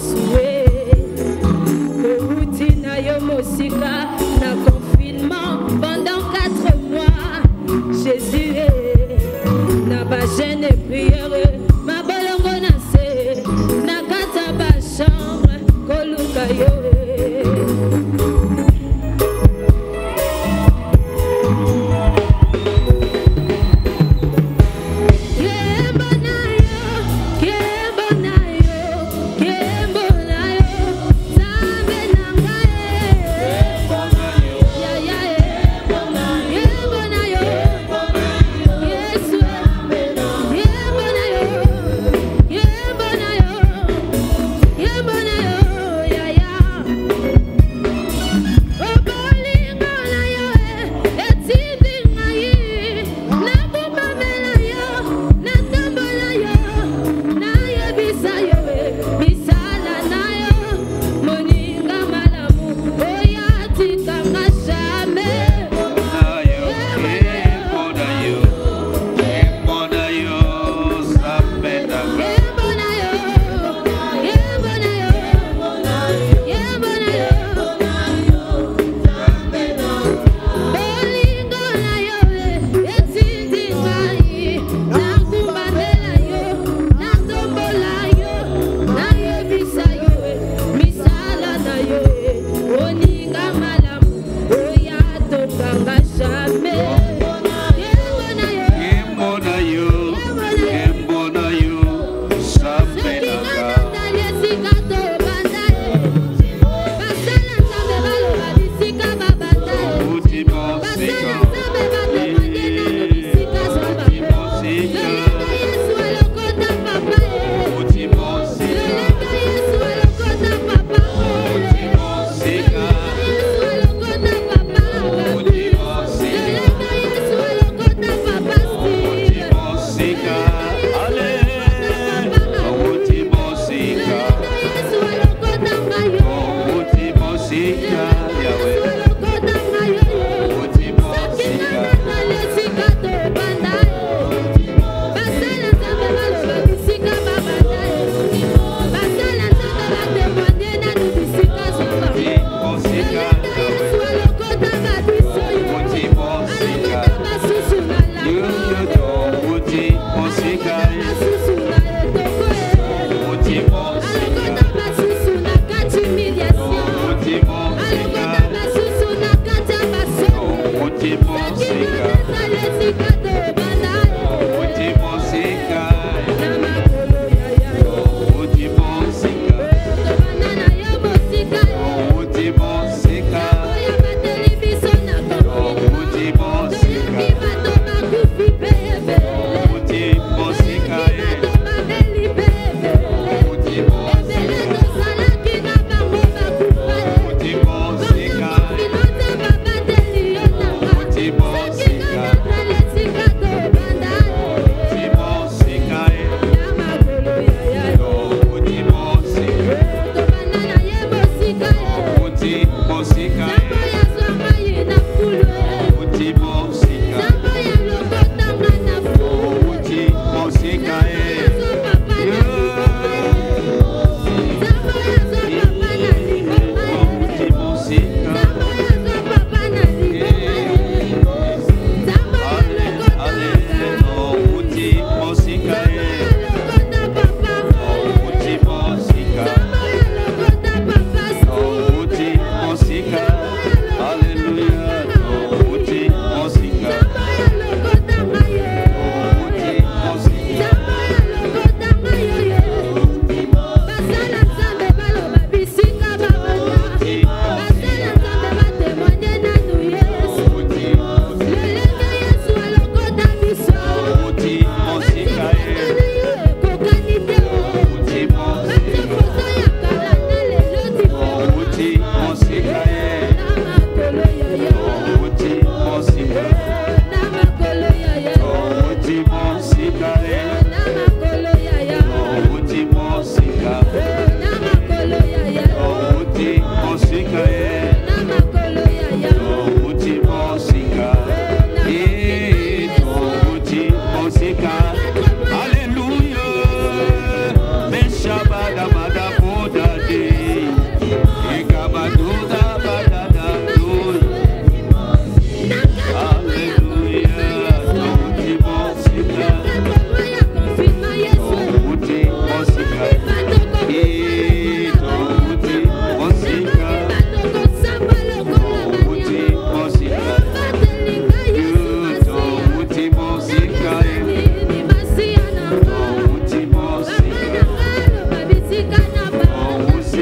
souhait. Routine na yo mosika, na confinement pendant 4 mois. Jésus na ba jeune prière, ma bolongo na se, na kata ba chambre, koluka yo. Kembo na yo,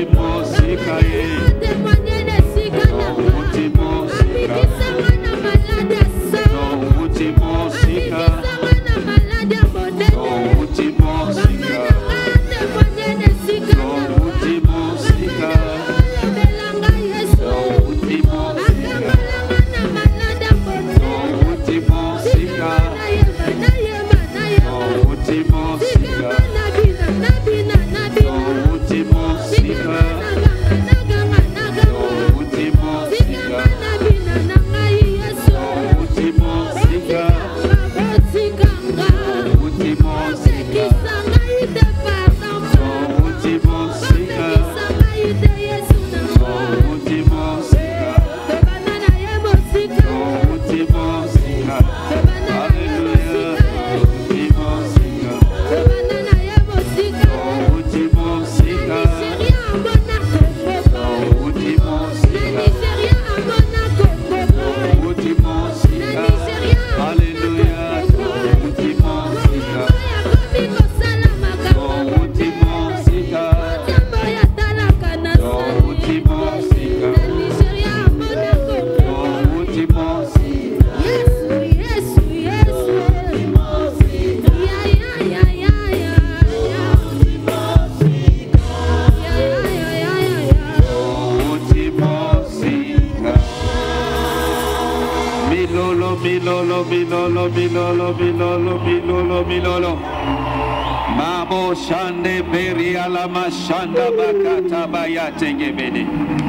Milolo. Mabo shande beri ala mashanda bakata bayate gebede.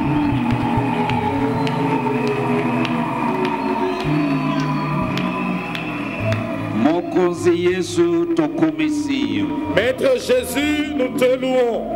Mokonzi Yesu tokumisiyo. Maître Jésus, nous te louons.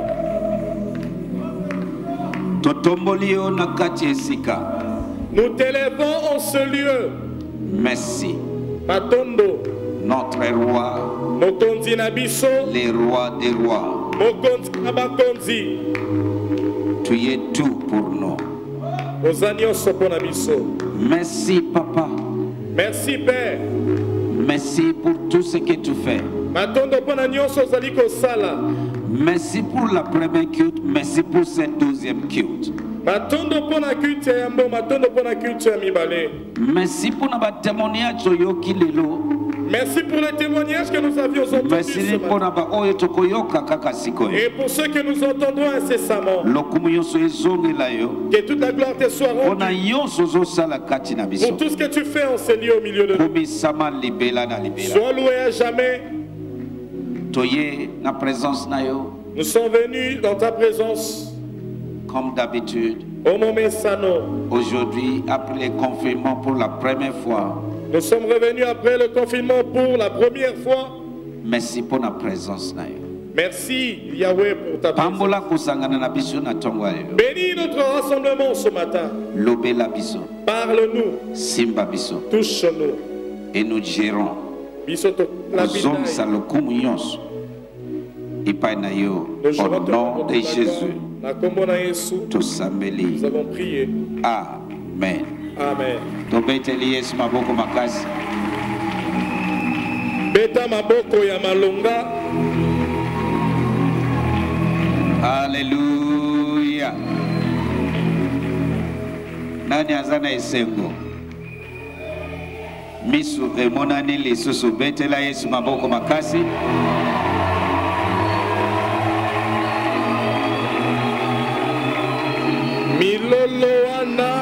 Totombolio nakati esika. Nous t'élèvons en ce lieu. Merci. Matondo. Notre roi. Mokonzi Nabiso. Les rois des rois. Mokonzi Nabakonzi. Tu es tout pour nous. Ozanio Sopo Nabiso. Merci papa. Merci Père. Merci pour tout ce que tu fais. Matondo pona nyonso zaliko sala. Merci pour la première culte. Merci pour cette deuxième culte. Matondo pona culte ya mbo, matondo pona culte ya mibale. Merci pour notre témoignage yoki lelo. Merci pour les témoignages que nous avions entendus Merci ce pour matin. Et pour ceux que nous entendons incessamment. Que toute la gloire te soit rendue. Pour tout ce que tu fais en ce lieu au milieu de nous. Sois loué à jamais. Nous sommes venus dans ta présence. Comme d'habitude. Aujourd'hui, après le confinement pour la première fois. Nous sommes revenus après le confinement pour la première fois. Merci pour la présence. Merci Yahweh pour ta présence. Bénis notre rassemblement ce matin. Parle-nous. Touche-nous. Et nous gérons. Au nom de Jésus. Nous avons prié. Amen. Amen. Beta maboko ya malonga. Alléluia. Nani azana esengo. Misu emonani lisusu betela Yesu maboko makasi. Milolo wana.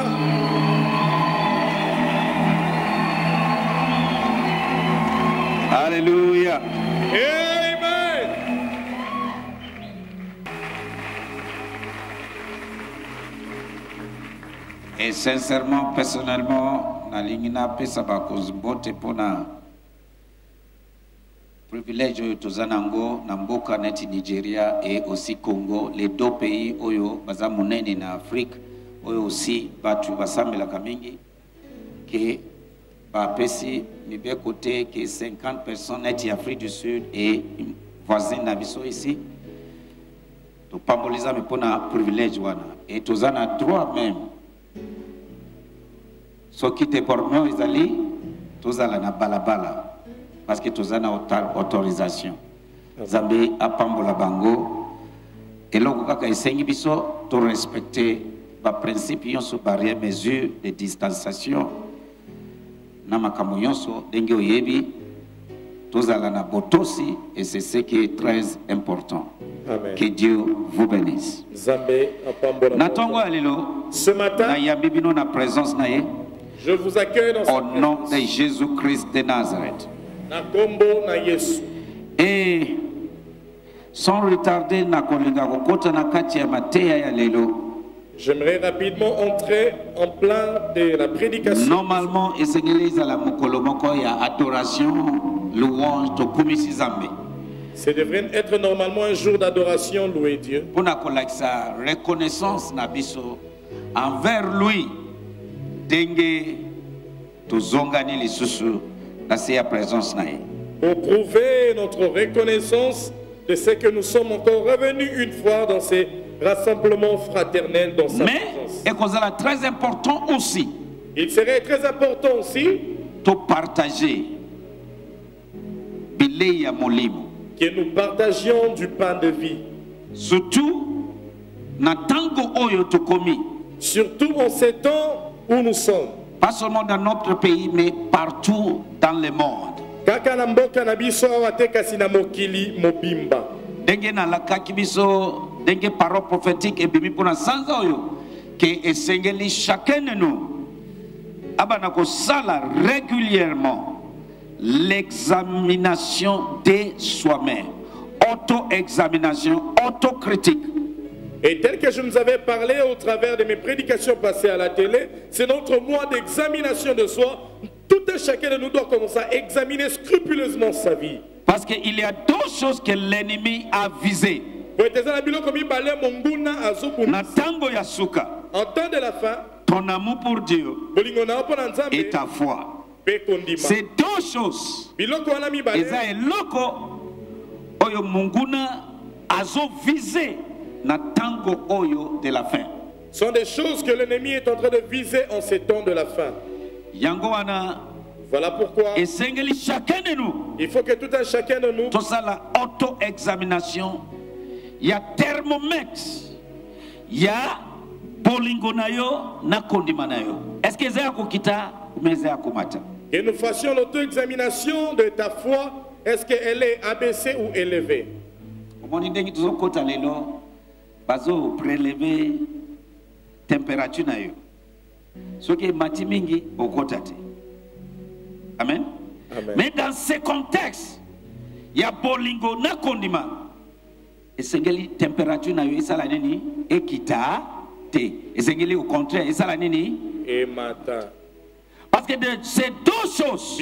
Alléluia. Amen. Et sincèrement, personnellement, na lingina pesa bakozmbote pona privilège oyo tozanango na mboka neti Nigeria et aussi Congo, les deux pays oyo baza monene na Afrique oyo aussi batu basambelaka mingi ke bapesi mibe côté que 50 personnes neti Afrique du Sud et voisine na biso ici to pamboliza me pona privilège wana et tozana droit même so qui te porment izali tozala na balabala parce que tozana autorisation Zambé apambola bango Et là, kaka esengi biso to respecter ba principe yonso barrière mesure de distanciation na makambo yonso ndenge oyebi tozala na botosi et c'est ce qui est très important. Amen. Que Dieu vous bénisse. Natongo alelo. Ce matin, na présence na ye. Je vous accueille dans au nom de Jésus-Christ de Nazareth. Na kombo na Yesu. Et sans retarder na kolinga kokota na kati ya mateya ya lelo. J'aimerais rapidement entrer en plein de la prédication. Normalement, esengeli la mokolo moko ya adoration, louange to kumisi zambe. Ce devrait être normalement un jour d'adoration, louer Dieu. Pour sa reconnaissance nabiso envers lui, dengue to zongani lisusu na sa présence nae. Pour prouver notre reconnaissance de ce que nous sommes encore revenus une fois dans ces rassemblements fraternels dans sa présence. Mais c'est très important aussi. Il serait très important aussi de partager bileya molimo. Que nous partagions du pain de vie. Surtout surtout en ces temps où nous sommes. Pas seulement dans notre pays, mais partout dans le monde. Dengue na la kakibiso, dengue parole prophétique et bimi pona sanza oyo que esengeli chacun de nous abanako sala régulièrement l'examination de soi-même, auto-examination, autocritique. Et tel que je nous avais parlé au travers de mes prédications passées à la télé, c'est notre mois d'examination de soi. Tout un chacun de nous doit commencer à examiner scrupuleusement sa vie. Parce qu'il y a deux choses que l'ennemi a visées. En temps de la fin, ton amour pour Dieu et ta foi. C'est deux choses. Eza eloko oyo munguna azo visé na tango oyo de la fin. Sont des choses que l'ennemi est en train de viser en ces temps de la fin. Yango wana. Voilà pourquoi esengeli chacun de nous. Il faut que tout un chacun de nous. Tout ça la auto-examination. Il y a thermomètre. Il y a bolingo nayo na kondima nayo. Est-ce que zaya kokita ou mezaya komata? Que nous fassions l'auto-examination de ta foi. Est-ce qu'elle est abaissée ou élevée? Prélever température na yo. Ce qui est mati mingi okotate. Amen. Amen. Mais dans ce contexte, il y a bolingo na kondima. Et sengeli température na yo isala nini ekita te. Et sengeli au contraire isala nini et matin. Parce que de ces deux choses,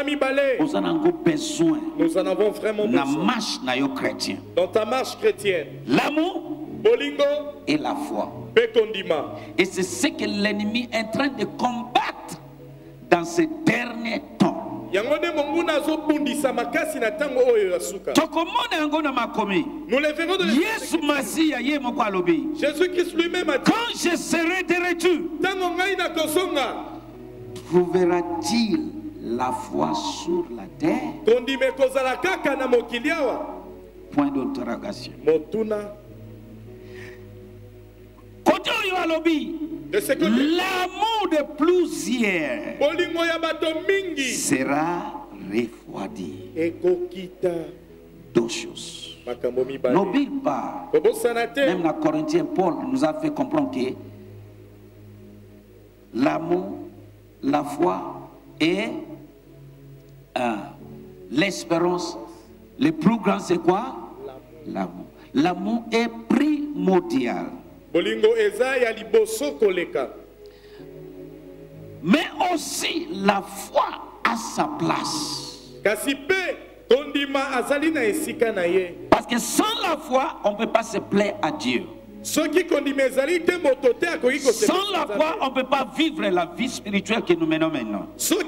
nous en avons vraiment besoin dans ta marche chrétienne. L'amour et la foi. Et c'est ce que l'ennemi est en train de combattre dans ces derniers temps. Nous le verrons de Jésus-Christ lui-même a dit, quand je serai de retour, trouvera-t-il la foi sur la terre? Point d'interrogation. L'amour de plusieurs sera refroidi. Deux choses. N'oublie pas, même la Corinthiens, Paul nous a fait comprendre que l'amour, la foi et l'espérance, le plus grand c'est quoi? L'amour. L'amour est primordial. Mais aussi la foi a sa place. Parce que sans la foi, on ne peut pas se plaire à Dieu. Sans la foi, on ne peut pas vivre la vie spirituelle que nous menons maintenant.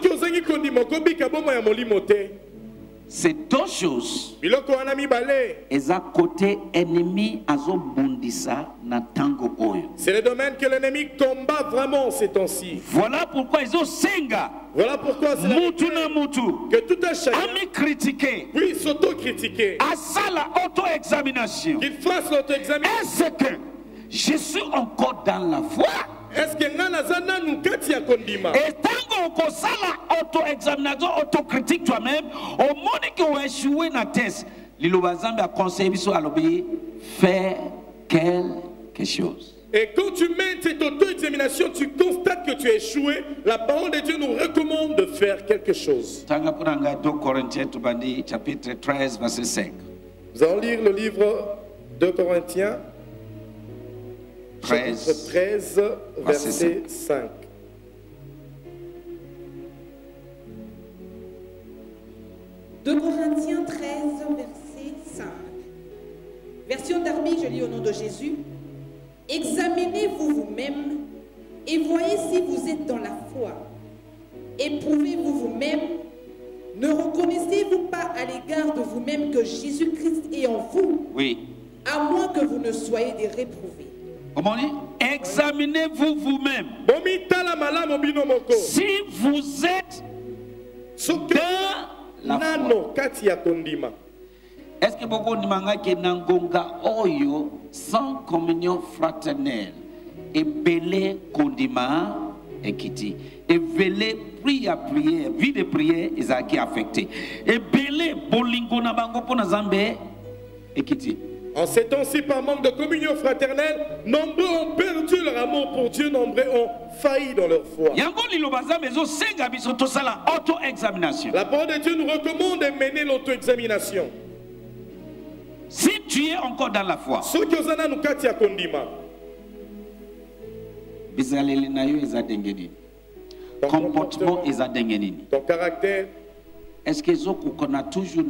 Ces deux choses, et à côté ennemi azo bondisa na tango oyo. C'est le domaine que l'ennemi combat vraiment ces temps-ci. Voilà pourquoi ils ont senga. Voilà pourquoi c'est que tout un chacun puisse s'auto-critiquer. À ça la auto-examination. Qu'il fasse l'auto-examination. Est-ce que je suis encore dans la foi? Est-ce que nous et tant qu'on ça la auto-examination, autocritique toi-même, au moment que vous échouez dans le test, l'Ilobazambe a conseillé à l'obéir, faire quelque chose. Et quand tu mets cette auto-examination, tu constates que tu as échoué, la parole de Dieu nous recommande de faire quelque chose. 2 Corinthiens chapitre 13, verset 5. Nous allons lire le livre 2 Corinthiens, chapitre 13, verset 5. De Corinthiens 13, verset 5. Version d'Armée, je lis au nom de Jésus. Examinez-vous vous-même et voyez si vous êtes dans la foi. Éprouvez-vous vous-même. Ne reconnaissez-vous pas à l'égard de vous-même que Jésus-Christ est en vous? Oui. À moins que vous ne soyez des réprouvés. Comment dit? Examinez-vous vous-même. Si vous êtes dans la foi. Est-ce que beaucoup de manga qui n'angonga oyo sans communion fraternelle et belé condiment et kiti et belé prière vie de prière ils a qui affecté et belé bolingo na bango pona zambe et kiti. En ces temps-ci, par manque de communion fraternelle, nombreux ont perdu leur amour pour Dieu, nombreux ont failli dans leur foi. La parole de Dieu nous recommande de mener l'auto-examination. Si tu es encore dans la foi, comportement ton caractère, est-ce que Zoko connaît toujours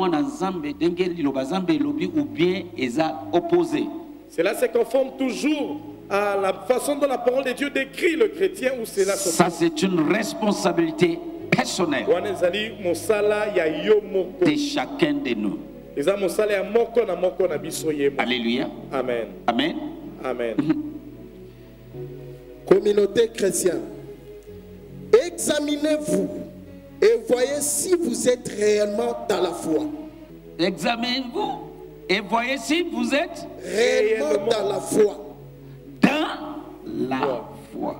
ou bien ils ont opposé? Cela se conforme toujours à la façon dont la parole de Dieu décrit le chrétien ou cela. Ça c'est une responsabilité personnelle de chacun de nous. Alléluia. Amen. Amen. Amen. Communauté chrétienne, examinez-vous et voyez si vous êtes réellement dans la foi. Examinez-vous et voyez si vous êtes réellement dans la foi. Dans la foi.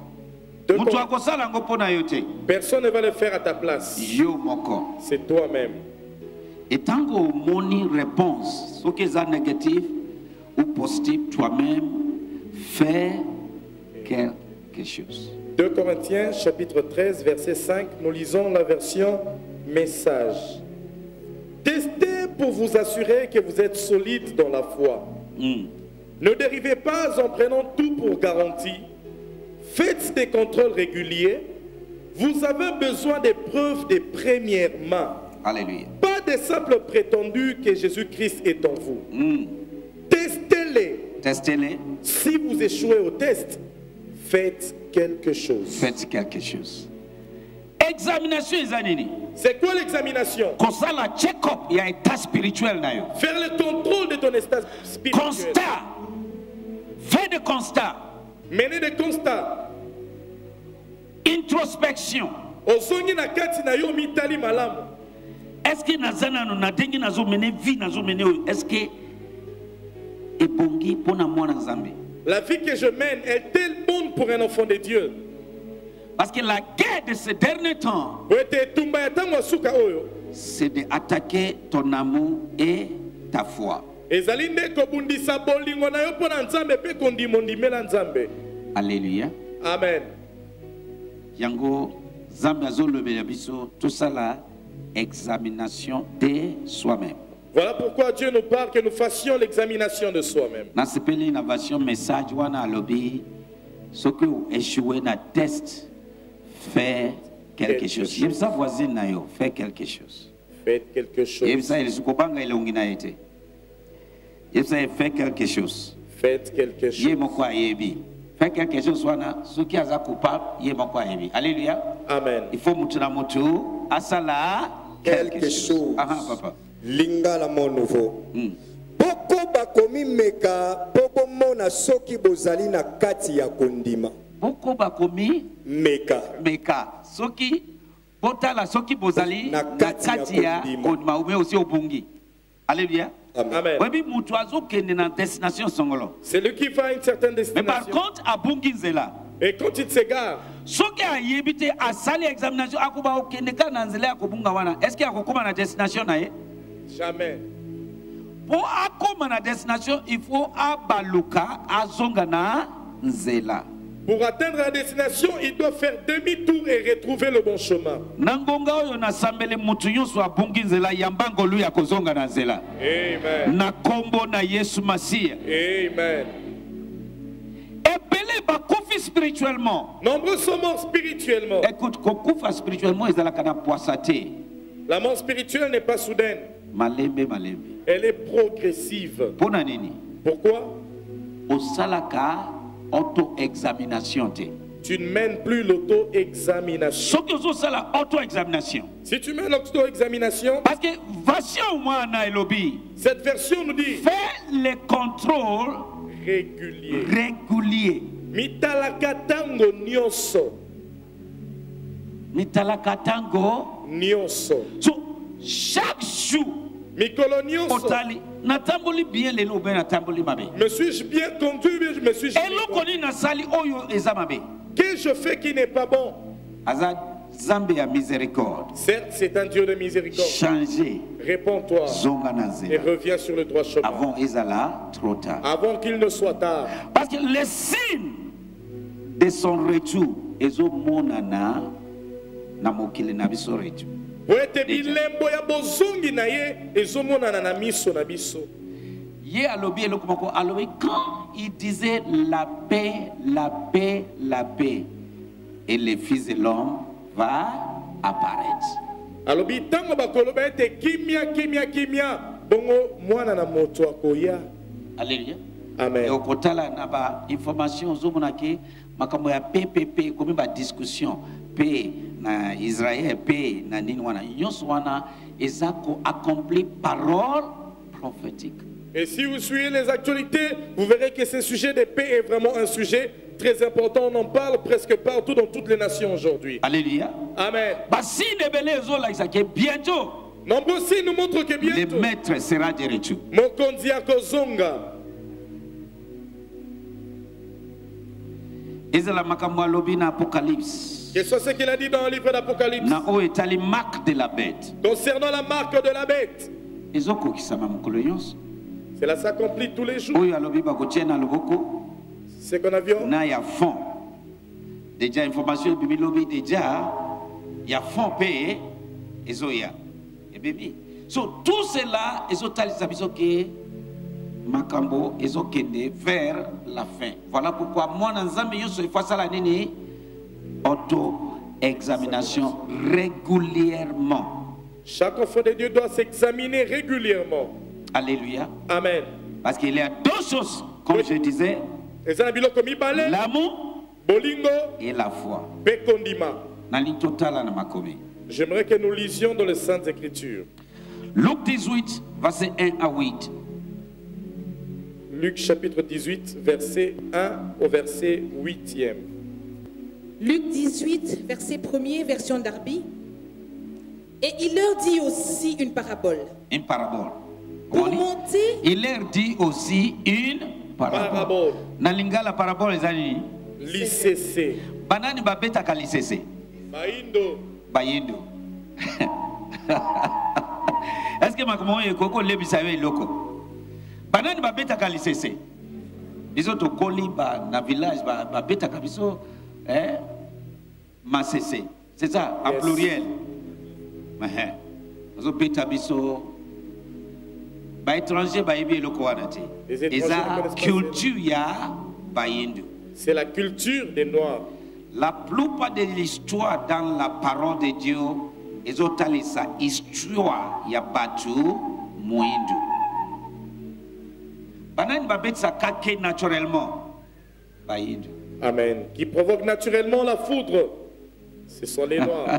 Personne ne va le faire à ta place. C'est toi-même. Et tant qu'on moni réponse, ce qui est négatif ou positif, toi-même, fais quelque chose. 2 Corinthiens chapitre 13 verset 5, nous lisons la version message. Testez pour vous assurer que vous êtes solide dans la foi. Ne dérivez pas en prenant tout pour garantie. Faites des contrôles réguliers. Vous avez besoin des preuves de première main. Alléluia. Pas des simples prétendus que Jésus-Christ est en vous. Testez-les. Testez-les. Si vous échouez au test, faites quelque chose. Faites quelque chose. Examination examinée. C'est quoi l'examination? Comme ça, la check-up, il y a un état spirituel. Faire le contrôle de ton état spirituel. Constat. Fais des constats. Mener des constats. Introspection. Est-ce que nazana no nadengi nazo mener vie nazo mener est-ce que ebongi pona mwana nzambe? La vie que je mène est-elle bonne pour un enfant de Dieu? Parce que la guerre de ces derniers temps, c'est d'attaquer ton amour et ta foi. Alléluia. Amen. Yango Zambia zolo beyabiso tout ça là examination de soi-même. Voilà pourquoi Dieu nous parle que nous fassions l'examination de soi-même. Na sepeli innovation message wana lobby ce que échoué na test fait quelque chose. J'aime ça voisine na yo fait quelque chose. Faites quelque chose. J'aime ça il se kopanga ile ongina été. J'aime ça fait quelque chose. Faites quelque chose. Yé moko ayebi. Fait quelque chose wana ce qui aza coupable yé moko ayebi. Alléluia. Amen. Il faut mutuna mutu asala quelque chose. Aha papa. Lingala mon nouveau. Beaucoup bakomi meka popo mona soki bozali na kati ya kondima. Boko bakomi Meka. meka. Soki botala soki bozali na kati ya kondima ou aussi obungi. Alléluia. Amen. Webi mutu azokende na destination songolo. C'est lui qui va à une certaine Mais par destination. contre abungi nzela. Et quand il s'égare, Soki ayebite asali examination akuba okende ka na nzela ya kobunga wana. Est-ce qu'il akokoma na destination na ye? jamais. Pour akoma na destination, il faut abaluka azonga na nzela. Pour atteindre la destination, il doit faire demi-tour et retrouver le bon chemin. Nangonga oyo na sambele mutu nyonso abungi nzela yambango lu ya kozonga na nzela. Amen. Na kombo na Yesu Masiya. Amen. Ebele bakufi spirituellement. Nombreux sont morts spirituellement. Écoute, kokufa spirituellement ezalaka na poisate. La mort spirituelle n'est pas soudaine. Malembe malembe. Elle est progressive. Pona nini? Pourquoi? Osalaka auto-examination te. Tu ne mènes plus l'auto-examination. Soki ozosala auto-examination. Si tu mènes l'auto-examination, Parce que version mwana elobi. cette version nous dit Fais les contrôles régulier. réguliers. Mitalakatango nyonso. Mitalaka tango. Nyonso. So, chaque jour, Mikolo nyonso. otali, natamboli bien lelo ben natamboli mabe. Me suis-je bien conduit, mais je me suis Eloko ni nasali oyo eza mabe. Qu'est-ce que je fais qui n'est pas bon? Aza Zambe ya miséricorde. Certes, c'est un Dieu de miséricorde. Changer. Réponds-toi Zonga na et nzela. reviens sur le droit chemin. Avant ezala trop tard. Avant qu'il ne soit tard. Parce que les signes de son retour ezo monana na mokili na biso retour. Pour être bilembo ya bozongi na ye ezomonana na miso na biso. Ye alobi eloko moko alobi quand il disait la paix, la paix, la paix, et le Fils de l'homme va apparaître. Alobi tango bakoloba ete kimia kimia kimia bongo mwana na moto akoya. Alléluia. Amen. Et au kotala na ba information zomona ke makambo ya PPP comme ba discussion paix na Israël paix na nini wana nyonso wana ezako accompli parole prophétique. Et si vous suivez les actualités, vous verrez que ce sujet de paix est vraiment un sujet très important. On en parle presque partout dans toutes les nations aujourd'hui. Alléluia. Amen. Basi nebele ezola isake bientôt Nombreux signes nous montrent que le bientôt maître sera de retour. Mokonzi akozonga. Ezala makambo alobi na Apocalypse. Que soit ce qu'il a dit dans le livre d'Apocalypse Na o etali marque de la bête. concernant la marque de la bête. Ezokokisama mokolo nyonso. Cela s'accomplit tous les jours. Oyo alobi bakotia na loboko C'est qu'on a vu. na ya fond. Déjà information bibi lobi déjà ya fond pe ezoya. Et bibi. So tout cela ezotalisa biso ke makambo ezokende vers la fin. Voilà pourquoi moi na nzambe nyonso efasa la nini auto-examination régulièrement. Chaque enfant de Dieu doit s'examiner régulièrement. Alléluia. Amen. Parce qu'il y a deux choses, comme je disais, Et ça, biloko mibale, l'amour bolingo, et la foi. pekondima. Na ligne totale na makomi. J'aimerais que nous lisions dans les Saintes Écritures. Luc 18, verset 1 à 8. Luc chapitre 18, verset 1 au verset 8e. Luc 18, verset 1er, version Darby. Et il leur dit aussi une parabole. Une parabole. Pour monter, Il leur dit aussi une parabole. Parabole. Na lingala parabole ezali. Licese. Banani babeta kalisese. Maindo. Bayendo. Est-ce que makomo ekoko lebisa yo eloko? Banani babeta kalisese. Biso to koli ba na village ba beta kabiso masese. C'est ça en Yes. pluriel. Ozo beta biso ba étranger ba yebi eloko wana te. Les étrangers Eza ne connaissent pas culture ya bayendo. C'est la culture des Noirs. La plupart de l'histoire dans la parole de Dieu est otalisa histoire ya batu moindu. Banani babetsa kake naturellement. Bayindu. Amen. Qui provoque naturellement la foudre. Ce sont les Noirs.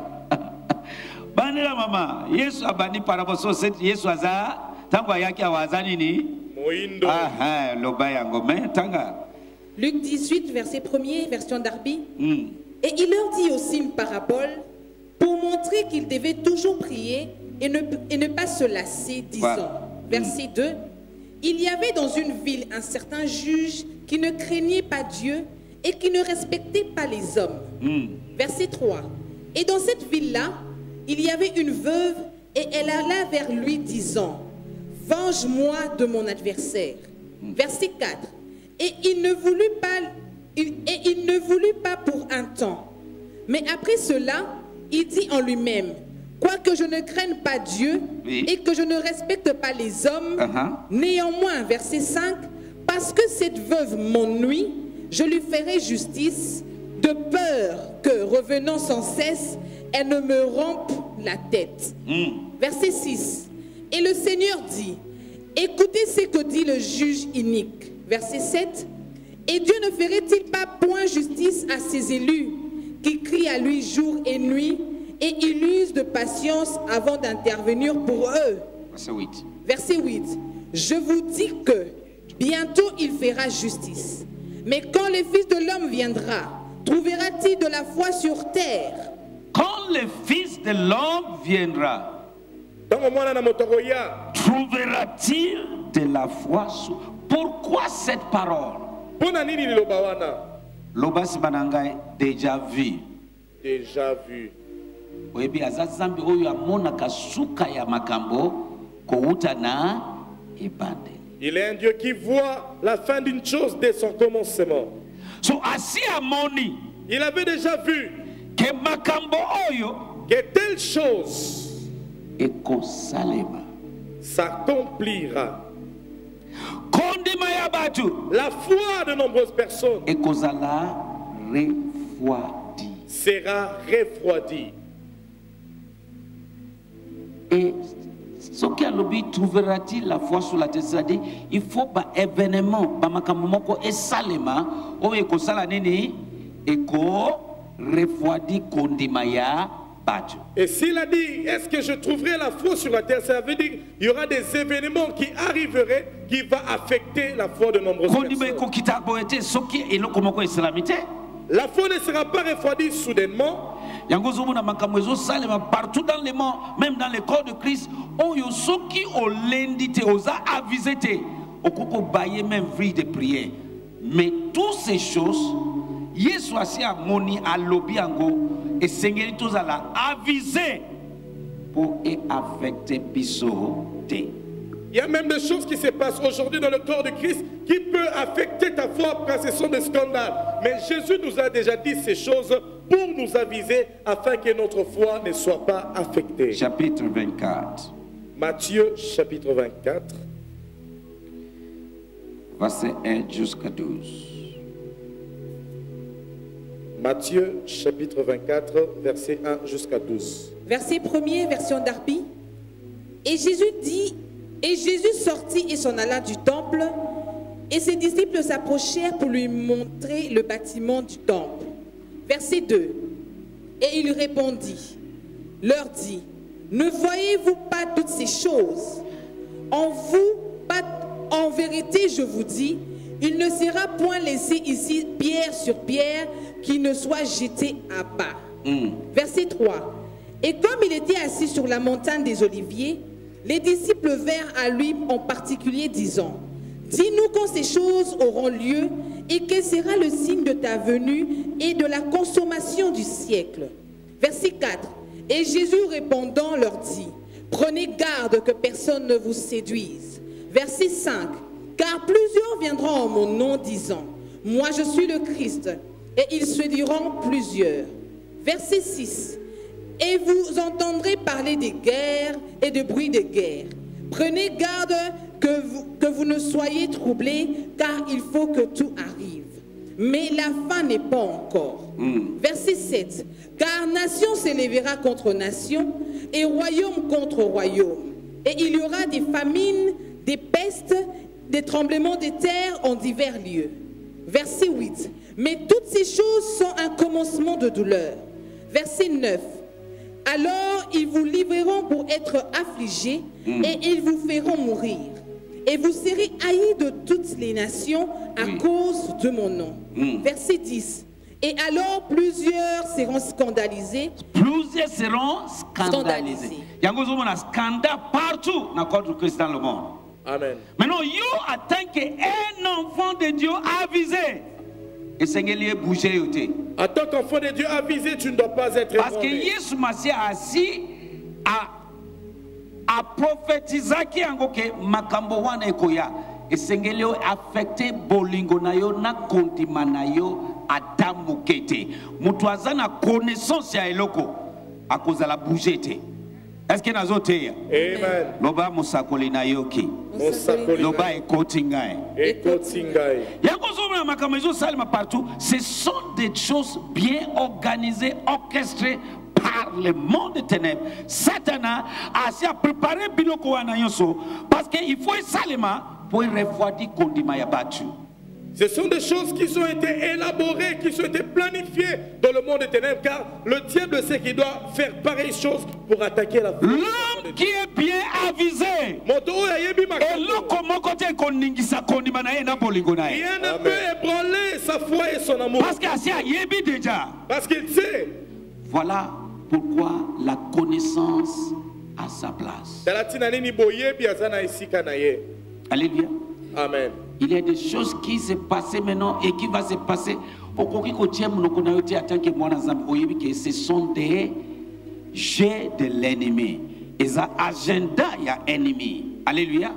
Banira mama, Yesu abani paraboso set Yesu aza tango yake awazani ni moindo. Ah, loba yango me tanga. Luc 18, verset 1er, version Darby. Et il leur dit aussi une parabole pour montrer qu'ils devaient toujours prier et ne pas se lasser, disant. Verset 2. Il y avait dans une ville un certain juge qui ne craignait pas Dieu et qui ne respectait pas les hommes. Verset 3. Et dans cette ville-là, il y avait une veuve et elle alla vers lui disant, venge-moi de mon adversaire. Verset 4. Et il ne voulut pas pour un temps. Mais après cela, il dit en lui-même, quoique je ne craigne pas Dieu et que je ne respecte pas les hommes, néanmoins, verset 5, parce que cette veuve m'ennuie, je lui ferai justice, de peur que, revenant sans cesse, elle ne me rompe la tête. Verset 6. Et le Seigneur dit, écoutez ce que dit le juge inique. Verset 7. Et Dieu ne ferait-il pas point justice à ses élus qui crient à lui jour et nuit et il use de patience avant d'intervenir pour eux? Verset 8. Verset 8. Je vous dis que bientôt il fera justice. Mais quand le Fils de l'homme viendra, trouvera-t-il de la foi sur terre? Quand le Fils de l'homme viendra, trouvera-t-il de la foi sur... Pourquoi cette parole? Lobasi banangai déjà vu. Déjà vu. Oyebi azazambi oyo amona kasuka ya makambo kouta na ibande. Il est un Dieu qui voit la fin d'une chose dès son commencement. So asi amoni. Il avait déjà vu que makambo oyo que telle chose ekosalema s'accomplira. Kondima ya batu. La foi de nombreuses personnes ekozala refroidi. Sera refroidie. Et ce qui lobby trouvera-t-il la foi sur la terre? C'est-à-dire, il faut ba événement, ba makamomoko et salema, o eko sala nini, eko refroidi kondimaya batu. Et s'il a dit, est-ce que je trouverai la foi sur la terre? Ça veut dire, il y aura des événements qui arriveraient qui vont affecter la foi de nombreuses personnes. La foi ne sera pas refroidie soudainement. Partout dans le monde, même dans le corps de Christ, on y a ceux qui ont l'indité, osa avisé, au coco bailler même vie de prière. Mais toutes ces choses, Yesu asi a moni a lobby ango et Seigneur tous à la aviser pour affecter biso té. Il y a même des choses qui se passent aujourd'hui dans le corps de Christ qui peuvent affecter ta foi quand ce sont des scandales. Mais Jésus nous a déjà dit ces choses pour nous aviser afin que notre foi ne soit pas affectée. Chapitre 24. Matthieu chapitre 24. Verset 1 jusqu'à 12. Matthieu chapitre 24, verset 1 jusqu'à 12. Verset 1er, version Darby. Et Jésus sortit et s'en alla du temple, et ses disciples s'approchèrent pour lui montrer le bâtiment du temple. Verset 2. Et il répondit, leur dit, ne voyez-vous pas toutes ces choses? En vérité, je vous dis, il ne sera point laissé ici pierre sur pierre qui ne soit jeté à bas. Verset 3. Et comme il était assis sur la montagne des Oliviers, les disciples vinrent à lui en particulier disant, dis-nous quand ces choses auront lieu et quel sera le signe de ta venue et de la consommation du siècle. Verset 4. Et Jésus répondant leur dit, prenez garde que personne ne vous séduise. Verset 5. Car plusieurs viendront en mon nom disant, moi je suis le Christ, et ils séduiront plusieurs. Verset 6. Et vous entendrez parler des guerres et de bruits de guerre. Prenez garde que vous ne soyez troublés, car il faut que tout arrive. Mais la fin n'est pas encore. Verset 7. Car nation s'élèvera contre nation, et royaume contre royaume. Et il y aura des famines, des pestes, des tremblements de terre en divers lieux. Verset 8. Mais toutes ces choses sont un commencement de douleur. Verset 9. Alors ils vous livreront pour être affligés et ils vous feront mourir. Et vous serez haïs de toutes les nations à Oui. cause de mon nom. Verset 10. Et alors plusieurs seront scandalisés. Plusieurs seront scandalisés. Il y a un scandale partout dans le Christ dans le monde. Amen. Maintenant, yo, en tant qu'un enfant de Dieu avisé, et Seigneur lui est bougé. En tant qu'enfant de Dieu avisé, tu ne dois pas être Parce que ébranlé. Yesu Massi assis à prophétiser qui ango ke makambo wana ekoya. Et Seigneur lui affecté bolingo na yo na kondima na yo adamu kete. Mutu aza na connaissance ya eloko akozala bougé te. Est-ce que nazoteya? Amen. Loba musakoli na yoki. Mosakoli Loba na- ekoti ngai. Ekoti ngai. Yakozomona makambo ezosalema partout. Ce sont des choses bien organisées, orchestrées par le monde des ténèbres. Satan a préparé biloko wana nyonso parce qu'il faut esalema pour refroidir kondima ya batu. Ce sont des choses qui ont été élaborées, qui ont été planifiées dans le monde des ténèbres, car le diable sait qu'il doit faire pareille chose pour attaquer la foi. L'homme qui est bien avisé, Moto oyo ayebi makambo. eloko moko te koningisa kondima na ye na bolingo na ye. Rien ne peut ébranler sa foi et son amour. Parce qu'asi ayebi déjà. Parce qu'il sait. Voilà pourquoi la connaissance a sa place. Talatina nini boyebi azana esika na ye. Alléluia. Amen. Il y a des choses qui se passent maintenant et qui vont se passer. Okoki kotia monoko na yo te en tant que mwana nzambe oyebi que ce sont des jets de l'ennemi. Et ça agenda ya ennemi. Alléluia.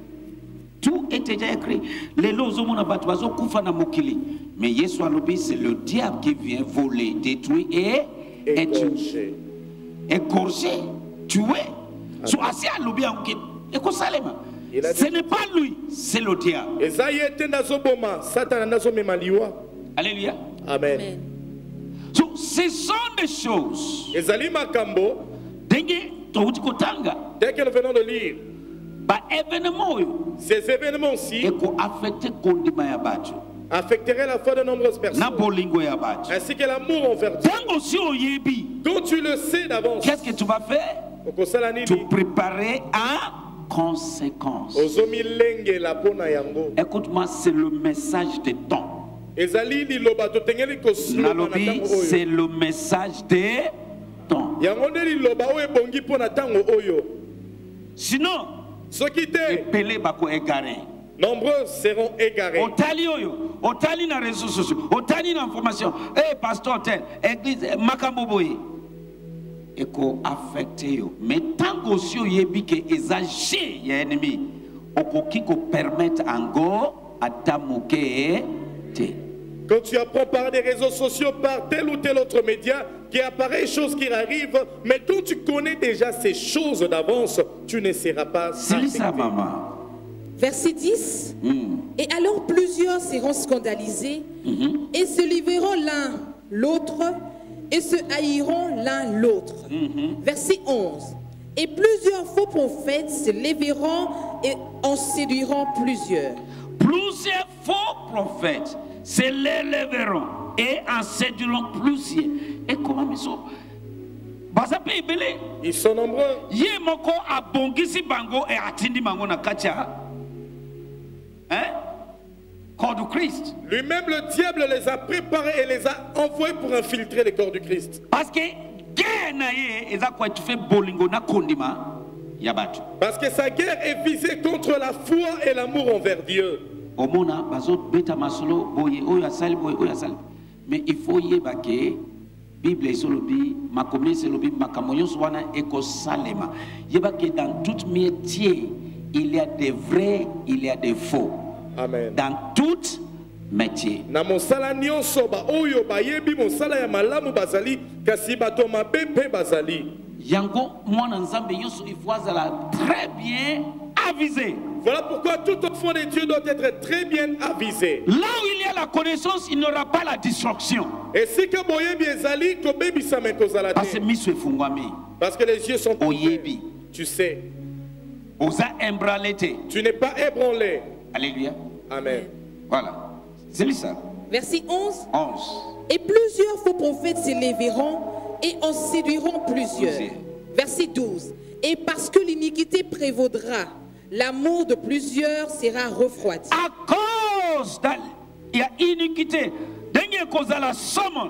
Tout est déjà écrit. Les lozo mona batu bazo kufa na mokili. Mais Yesu alobi c'est le diable qui vient voler, détruire et tuer. Égorger, tuer. So asi alobi anke ekosalema. Ce n'est pas lui, c'est le diable. Eza ye te ndazoboma, Satan ndazomema liwa. Alléluia. Amen. So, ce sont des choses. Ezali makambo, Dengue, touti kotanga. dès que nous venons de lire, Ba événement oyo, ces événements-ci eko affecté kondima ya batu. affecteraient la foi de nombreuses Na personnes, bolingo ya batu. ainsi que l'amour envers Dieu. Tango si oyebi, Quand tu le sais d'avance, qu'est-ce que tu vas faire? okosala nini? Tu préparer en conséquence. Ozomilenge la pona yango. Écoute-moi, c'est le message de temps. Ezali liloba totengeli kosloba na Nalobi, tango c'est oyo. le message de temps. Yango nde liloba oyo ebongi pona tango oyo. Sinon, Soki te, epele bako égaré. nombreux seront égarés. Otali oyo, otali na réseaux sociaux, otali na information. Eh, pasteur tel, église, makambo boye. Eko affecté yo. Mais tant que si oyebi ke exagé ya ennemi, okoki ko permettre ango atamuke te. Quand tu apprends par des réseaux sociaux, par tel ou tel autre média, qu'il y a pareille chose qui arrive, mais quand tu connais déjà ces choses d'avance, tu ne seras pas C'est ça, affecté. maman. Verset 10. Et alors plusieurs seront scandalisés et se livreront l'un l'autre et se haïront l'un l'autre. Verset 11. Et plusieurs faux prophètes se lèveront et en séduiront plusieurs. Plusieurs faux prophètes se lèveront et en séduiront plusieurs. Et comment ils sont? Bazape ibele. Ils sont nombreux. Ye moko abongisi bango et atindi bango na katia. Hein? Corps du Christ. Lui-même, le diable les a préparés et les a envoyés pour infiltrer les corps du Christ. Parce que guerre na ye eza kwa tu fais bolingo na kondima ya batu. Parce que sa guerre est visée contre la foi et l'amour envers Dieu. Omona bazo beta masolo boye oyo asali boye oyo asali. Mais il faut yeba ke Bible isolobi makomi isolobi makambo nyonso wana ekosalema. Yeba ke dans tout métier il y a des vrais, il y a des faux. Amen. Dans tout métier. Na mosala nyonso ba oyo bayebi mosala ya malamu bazali kasi bato mabe mpe bazali. Yango mwana nzambe nyonso il faut azala très bien avisé. Voilà pourquoi tout enfant de Dieu doit être très bien avisé. Là où il y a la connaissance, il n'y aura pas la destruction. Et si que boyebi ezali kobebisa me kozala Parce que te. miso efungwami. Parce que les yeux sont ouverts. Oyebi. Tu sais, Oza embralete. tu n'es pas ébranlé. Alléluia. Amen. Voilà. C'est lui ça. Verset 11. 11. Et plusieurs faux prophètes se lèveront et en séduiront plusieurs. Verset 12. Et parce que l'iniquité prévaudra, l'amour de plusieurs sera refroidi. À cause de l'iniquité, dernier cause de la somme,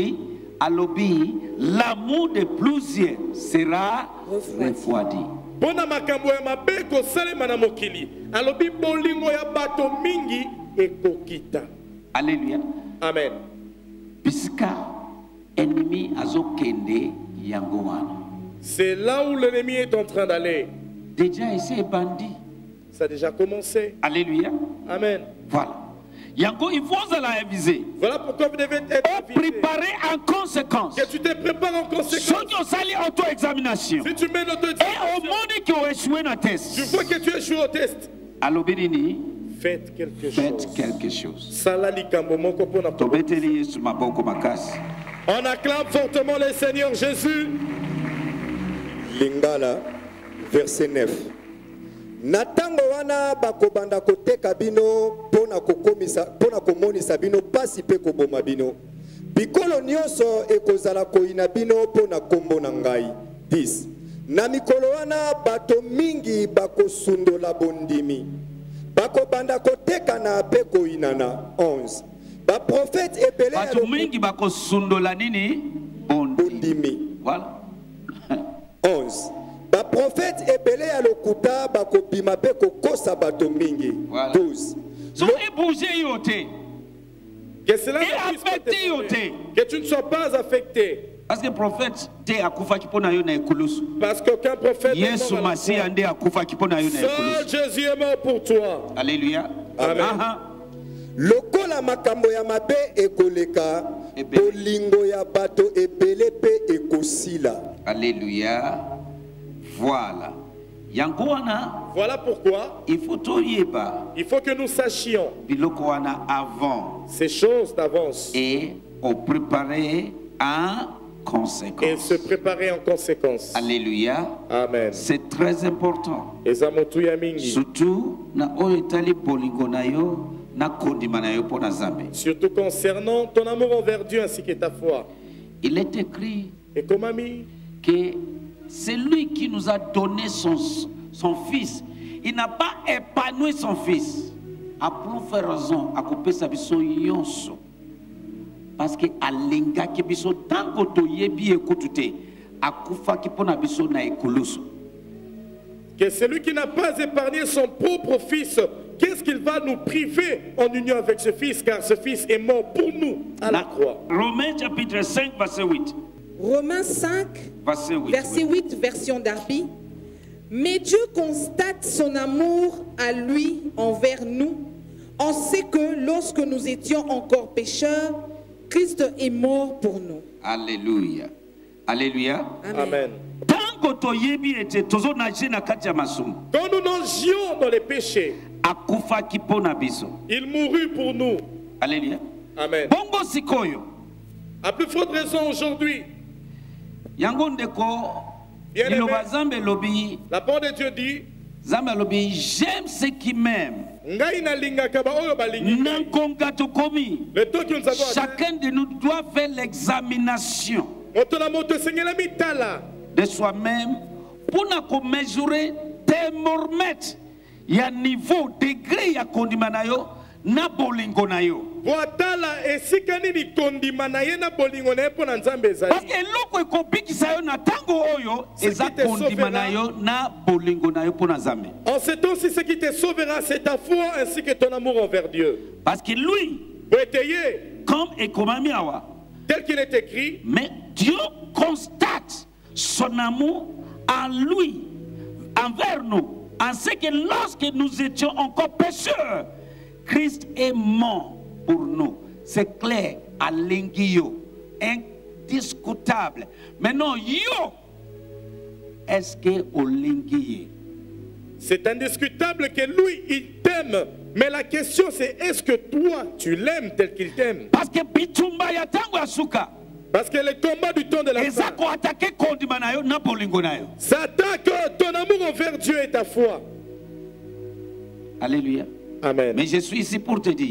l'amour de plusieurs sera refroidi. Pona makambo ya mabe ko salema na mokili. Alobi bolingo ya bato mingi ekokita. Alléluia. Amen. Puisque ennemi azokende yango wana. C'est là où l'ennemi est en train d'aller. Déjà essayé bandit. Ça a déjà commencé. Alléluia. Amen. Voilà. Yango, il faut la aviser. Voilà pourquoi vous devez être préparé en conséquence. Que tu te prépares en conséquence. Auto-examination. Si tu mets l'auto-examination. Et au monde qui ont échoué dans le test. Tu vois que tu échoues au test. Alors, Bénini. Faites quelque chose. On acclame fortement le Seigneur Jésus. Lingala, verset 9. Natango wana bakobanda koteka bino pona komonisa bino pasi pe koboma bino. Bikolo nyonso ekozala koina bino pona kombo na ngai. 10. Na mikolo wana bato mingi bakosundola bondimi. Bakobanda koteka na pe koinana. 11. Ba prophète ebele ya bato mingi bakosundola nini? Bondimi. Voilà. 11. Ba prophète ebele ya lokuta bakobima pe kokosa bato mingi. 12. So ébouger yote. Que cela que tu ne sois pas affecté. Parce que prophète te akufa kipona yo na ekulusu. Parce qu'aucun prophète Yesu Masihi ande akufa kipona yo na ekulusu. Seul Jésus est mort pour toi. Alléluia. Amen. Lokola makambo ya mabe ekoleka, bolingo ya bato ebele pe ekosila. Alléluia. Voilà. Voilà pourquoi il faut que nous sachions avant ces choses d'avance et au préparer en conséquence. Et se préparer en conséquence. Alléluia. Amen. C'est très important. Surtout concernant ton amour envers Dieu ainsi que ta foi. Il est écrit et comme ami que c'est lui qui nous a donné son fils. Il n'a pas épanoui son fils. A plus faire raison, à couper sa biso yonso. Parce que alenga ki biso tango to yebi ekutute, akufa ki pona biso na ekulusu. Que celui qui n'a pas épargné son propre fils, qu'est-ce qu'il va nous priver en union avec ce fils, car ce fils est mort pour nous à la croix. Romains chapitre 5, verset 8. Romains 5, verset 8, version Darby. Mais Dieu constate son amour à lui envers nous. On sait que lorsque nous étions encore pécheurs, Christ est mort pour nous. Alléluia. Alléluia. Amen. Quand nous nagions dans les péchés, il mourut pour nous. Alléluia. Amen. À plus forte raison aujourd'hui. La parole de Dieu dit, j'aime ceux qui m'aiment. Chacun de nous doit faire l'examination de soi-même pour nous mesurer thermomètre. Il y a niveau, degré, il y a condimanayo. Na bolingo na yo. Parce que loko ekopiki sayo na tango oyo eza kondima na yo na bolingo na yo pona nzambe. En ce temps-ci, ce qui te sauvera, c'est ta foi ainsi que ton amour envers Dieu. Parce que lui, comme économie awa, tel qu'il est écrit, mais Dieu constate son amour en lui, envers nous, en ce que lorsque nous étions encore pécheurs, Christ est mort pour nous. C'est clair, à l'ingio, indiscutable. Maintenant, yo, est-ce que au linguier? C'est indiscutable que lui, il t'aime. Mais la question c'est, est-ce que toi, tu l'aimes tel qu'il t'aime? Parce que bitumba ya tango asuka. Parce que le combat du temps de la fin s'attaque ton amour envers Dieu et ta foi. Alléluia. Amen. Mais je suis ici pour te dire,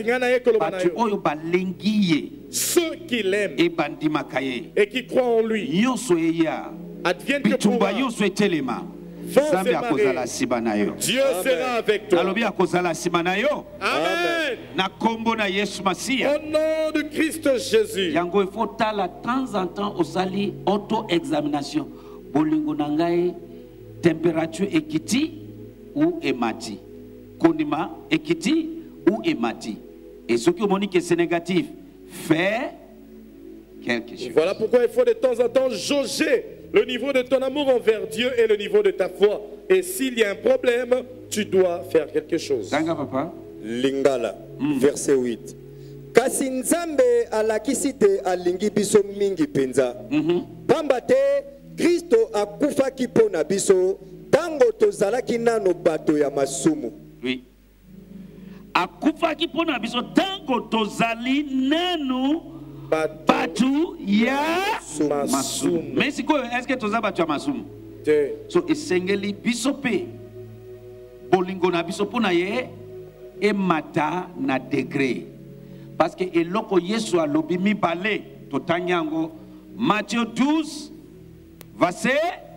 ceux qui l'aiment et qui croient en lui, adviennent que pourra, Nzambe akozala sima na yo. Dieu sera avec toi. Nalobi akozala sima na yo. Amen. Na kombo na Yesu Masia. Au nom de Christ Jésus. Yango il faut tala de temps en temps osali auto-examination. Bolingo na ngai température ekiti ou emati. Kondima ekiti ou emati. Et ce qui monique que c'est négatif, fais quelque chose. Voilà pourquoi il faut de temps en temps jauger le niveau de ton amour envers Dieu et le niveau de ta foi. Et s'il y a un problème, tu dois faire quelque chose. Zanga papa. Lingala, verset 8. Kasi nzambe alakisi te alingi biso mingi penza. Pamba te Kristo akufaki mpo na biso tango tozalaki nano bato ya masumu. Oui. Akufaki mpo na biso tango tozali nanu batu ya masumu. Mais sikoyo est-ce que toza batu ya masumu? So esengeli biso pe bolingo na biso pona ye emata na degré. Parce que eloko Yesu alobi mibale totanyango Matthieu 12 verset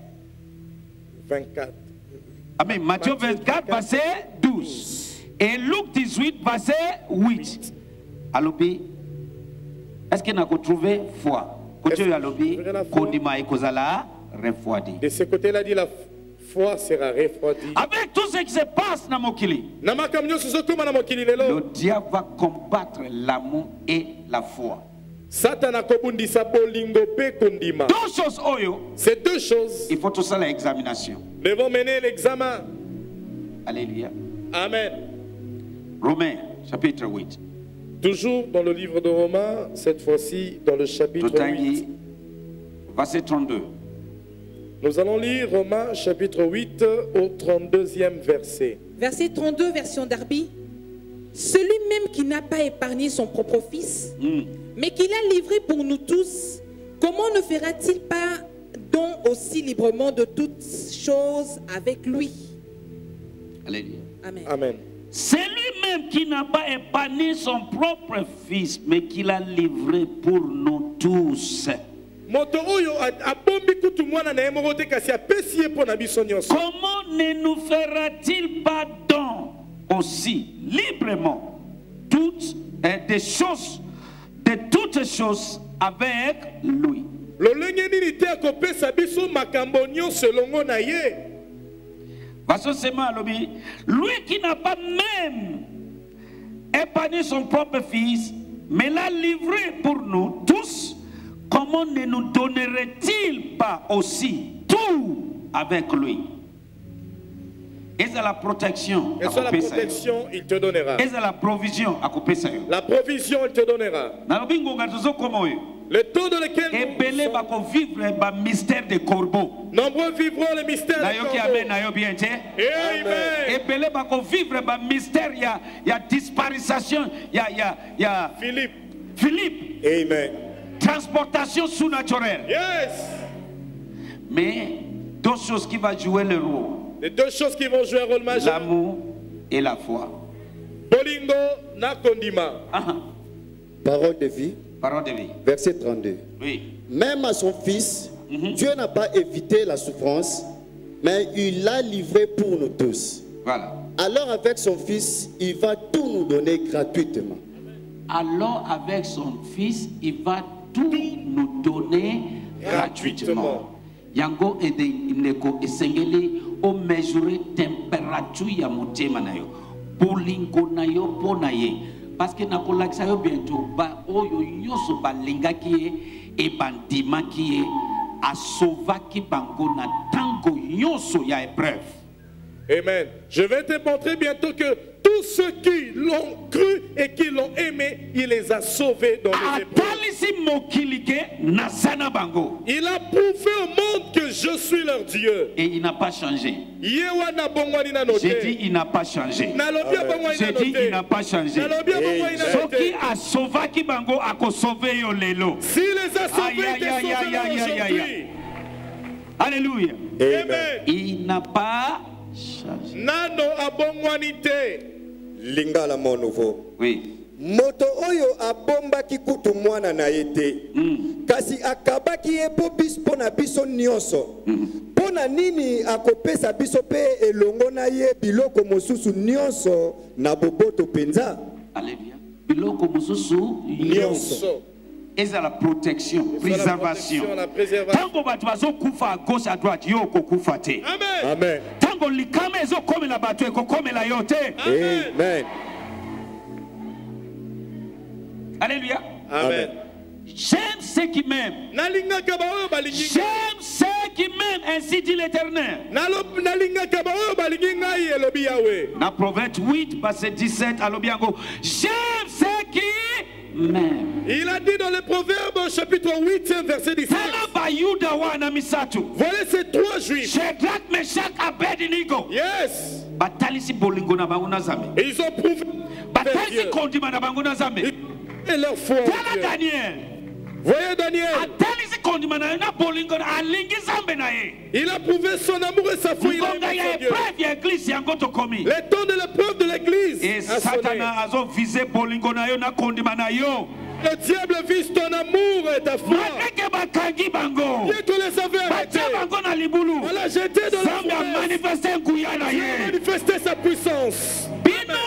24. Amen. Matthieu 24 verset 12. Et Luc 18 verset 8. Alobi est-ce qu'il n'a pas trouvé foi? De ce côté-là, dit la foi sera refroidie. Avec tout ce qui se passe dans Mokili, le diable va combattre l'amour et la foi. Deux choses, ces deux choses, il faut tout ça l'examination. Devons mener l'examen. Alléluia. Amen. Romains, chapitre 8. Toujours dans le livre de Romains, cette fois-ci dans le chapitre 8. Verset 32. Nous allons lire Romains chapitre 8 au 32e verset. Verset 32, version Darby. Celui-même qui n'a pas épargné son propre fils, mais qui l'a livré pour nous tous, comment ne fera-t-il pas don aussi librement de toutes choses avec lui? Alléluia. Amen. Amen. C'est lui-même qui n'a pas épargné son propre fils, mais qui l'a livré pour nous tous. Comment ne nous fera-t-il pas don aussi librement toutes des choses, de toutes choses avec lui? Lui qui n'a pas même épargné son propre fils, mais l'a livré pour nous tous, comment ne nous donnerait-il pas aussi tout avec lui? Et c'est la protection. Et c'est la protection, il te donnera. Et c'est la provision à couper ça. La provision, il te donnera. Le temps dans lequel nous vivre le mystère des corbeaux. Nombreux vivront le mystère des corbeaux. Amen. Et vivre le mystère, il y a disparition, il y a Philippe. Amen. Transportation sous-naturelle. Yes. Mais deux choses qui vont jouer le rôle. Les deux choses qui vont jouer un rôle majeur. L'amour et la foi. Bolingo na kondima. Parole de vie. Parole de vie. Verset 32. Oui. Même à son fils, Dieu n'a pas évité la souffrance, mais il l'a livré pour nous tous. Voilà. Alors avec son fils, il va tout nous donner gratuitement. Alors avec son fils, il va tout nous donner gratuitement. Yango et neko esengeli o mesurer température ya motema na yo. Bolingo na yo pona ye. Parce que na kolakisa yo bientôt ba oyo nyoso balinga ki e bandima ki a sauvaki bango na tango nyoso ya épreuve. Amen. Je vais te montrer bientôt que tous ceux qui l'ont cru et qui l'ont aimé, il les a sauvés dans les épreuves. Il a prouvé au monde que je suis leur Dieu. Et il n'a pas changé. J'ai dit il n'a pas changé. J'ai dit il n'a pas changé. Ce qui a sauvé qui bango a sauvé yo lelo. S'il les a sauvés, il est sauvé aujourd'hui. Alléluia. Amen. Il n'a pas changé. Nano abongwanite. Lingala mon nouveau. Oui. Moto oyo abombaki kutu mwana na yete. Kasi akabaki ye po bis pona biso nyonso. pona nini akopesa biso pe elongo na ye biloko mosusu nyonso na boboto penza. Alléluia. Biloko mosusu Nyonso. Et c'est la protection, préservation. Tango batu bazo kufa à gauche à droite, yo ko kufa te. Amen. Amen. Tango likame ezo kome la batu eko kome la yo te. Amen. Alléluia. Amen. J'aime ceux qui m'aiment. Nalingaka ba oyo balingi. J'aime ceux qui m'aiment, ainsi dit l'Éternel. Nalingaka ba oyo balingi ngai elobi Yahweh. Dans Proverbe 8, verset 17, alobiango. J'aime ceux qui m'aiment. Il a dit dans le Proverbe chapitre 8 verset 17. Voilà ces trois juifs. Shadrach, Meshach, Abednego. Yes. Batalisi bolingo na bango na Nzambe. Et ils ont prouvé Batalisi kondima na bango na Nzambe. et leur foi. Tala Daniel. Voyez Daniel. Atalisi kondima na bolingo na alingi Nzambe na ye. Il a prouvé son amour et sa foi. Il a aimé son Dieu. Le temps de l'épreuve de l'église Et a sonné. Satana azo visé bolingo na yo na kondima na yo. Le diable vise ton amour et ta foi. Malgré bakangi bango. Dieu te les avait arrêtés. Batia bango na libulu. On l'a jeté dans la Nzambe a fournaise. manifesté nguya na Il a ye. manifesté sa puissance. Bino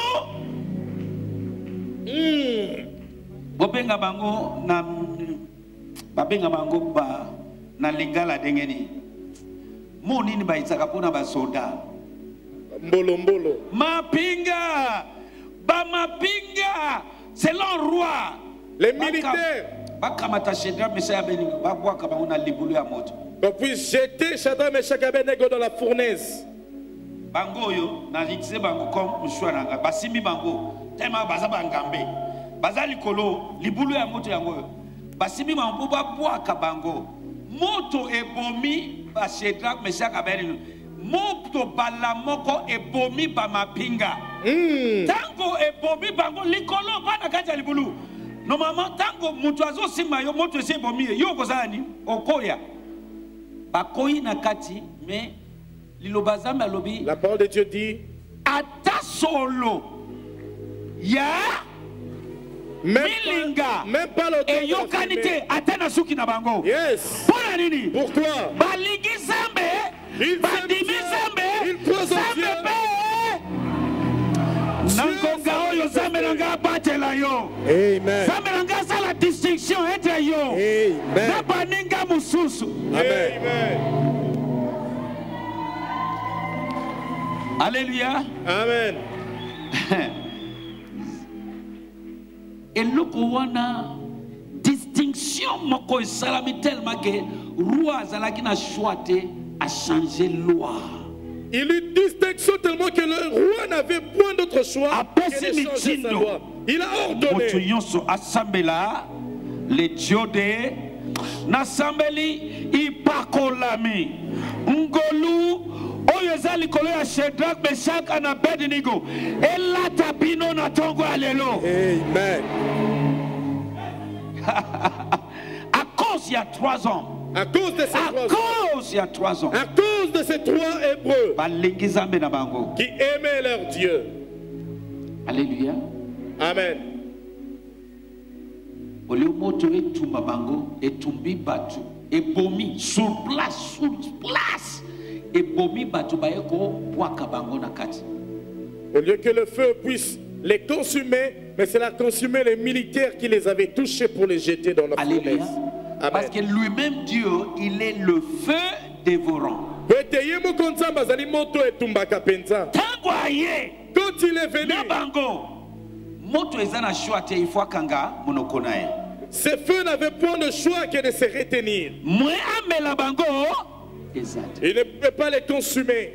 bobenga bango na babenga bango ba na lingala dengeni mo nini baitsaka pona basoda Mbolo mbolo. mapinga ba mapinga selon roi Les militaires. bakamata Shadrach, Meshach, Abednego babwaka bango na libulu ya moto Qu'on puisse jeter Shadrach, Meshach et Abednego dans la fournaise. bango oyo na rikise bango comme mshwa nanga basimbi bango tema baza bangambe baza likolo libulu ya moto yango oyo basimbi bango babwaka bango moto ebomi ba Shadrach, Meshach, Abednego moto bala moko ebomi ba mapinga tango ebomi bango likolo bana kati ya libulu normalement tango moto azosimba yo moto esi ebomi yo kozala ni okoya bakoyi na kati mais liloba Nzambe alobi La parole de Dieu dit ata solo ya milinga même pas le temps de la eyokani te fumée. ata na suki na bango Yes. mpona nini Pourquoi? balingi Nzambe Ils bandimi s'aiment Nzambe Dieu. Ils croient en Nzambe Dieu. mpe na ngonga oyo Nzambe na ngai abatela yo Amen. Nzambe na ngai asala distinction entre yo na Amen. baninga mosusu. Amen. Amen. Alléluia. Amen. eloko wana distinction moko esalami tellement que roi azalaki na choix te a changé loi Il eut une distinction tellement que le roi n'avait point d'autre choix Apesi que de changer sa mitindo. loi. Il a moto ordonné. nyonso asambela le diode nasambeli ipakolami ngolu oyo eza likolo ya Shadrach, Meshach na Abednego elata bino na tongo ya lelo Amen. à cause il y a 3 ans À cause de ces à trois cause il y a 3 ans à cause de ces trois Hébreux balingi Nzambe na bango. qui aimaient leur Dieu. Alléluia. Amen. Olio moto etumba bango etumbi batu ebomi sur place ebomi batu bayeko bwaka bango na kati. Au lieu que le feu puisse les consumer, mais c'est la consumer les militaires qui les avaient touchés pour les jeter dans la Alléluia. fournaise. Amen. Parce que lui-même Dieu, il est le feu dévorant. Tango aye Quand il est venu, na bango moto ezana choix te ifwa kanga monoko na ye. ces feux n'avaient point de choix que de se retenir. Mwe amela bango ezate. Il ne pouvait pas les consumer.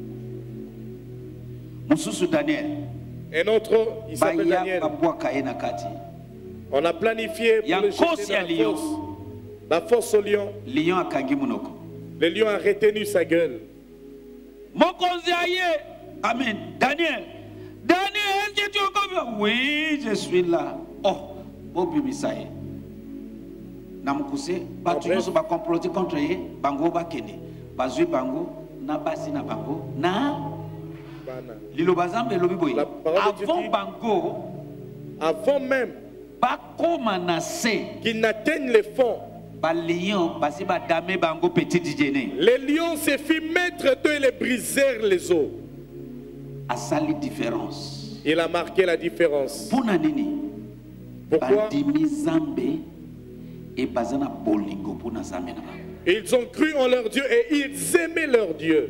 Mususu Daniel Un autre, il s'appelle baya Daniel. babwaka ye na kati. On a planifié pour le jeter dans la fosse. La fosse au lion. Lion akangi monoko. Le lion a retenu sa gueule. Mokonzi aye. Amen. Daniel, est-ce que tu es encore? Oui, je suis là. Oh, Bobi Misaye. Namukuse, batu nyonso ba comploter contre ye, bango ba kende. Bazui bango, na basi na bango, na Bana. lilo bazambe lobi boye. La parole de Dieu Avant dit- bango, Avant même bako manase. qu'ils n'atteignent les fonds, Les lions se firent mettre d'eux et les brisèrent les os. Il a marqué la différence. Pourquoi? Ils ont cru en leur Dieu et ils aimaient leur Dieu.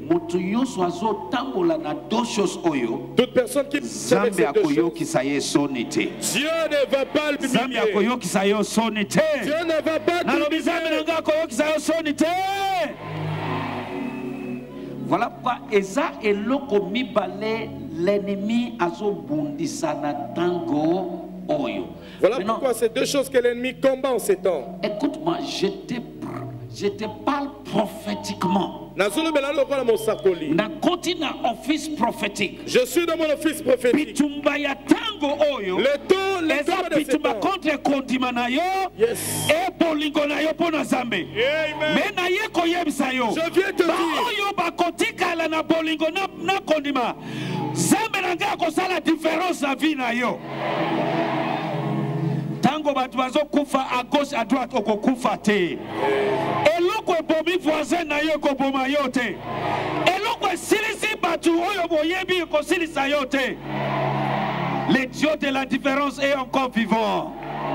Toute personne qui savait ces deux choses, Dieu ne va pas l'humilier. Dieu ne va pas l'humilier. Voilà pourquoi Eza et loko mibale l'ennemi azo bundisa na tango oyo. Voilà pourquoi c'est deux choses que l'ennemi combat en ces temps. Écoute-moi, je te parle prophétiquement. Na continue office prophétique. Je suis dans mon office prophétique. Bitumba ya tango oyo. Le temps de ces temps. Contre kondima na yo. Yes. Et bolingo na yo pona zambe. Mais na ye koyebisa yo. Je viens te dire. Oyo ba kotika la na bolingo na kondima. Zambe na nga ko sala différence na vie na yo. Tango batu bazo kufa à gauche à droite oko kufa te. Eloko bomi voisin na yo ko boma yo te. Eloko silisi batu oyo boyebi ko silisa yo te. Le Dieu de la différence est encore vivant.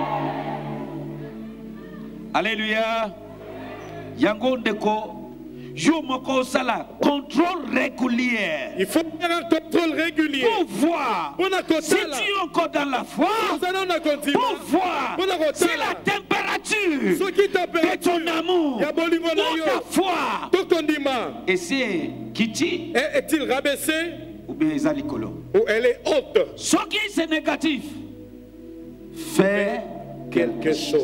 Alléluia. Yango ndeko. Jour moko sala contrôle régulier. Il faut faire un contrôle régulier. Pour voir si tu es encore dans la foi. Pour voir si la température de ton amour, de ta foi. Et c'est Kiti. Est-il rabaissé? Ou bien Ezalikolo? Ou elle est haute? Ce qui est négatif. Fais quelque chose.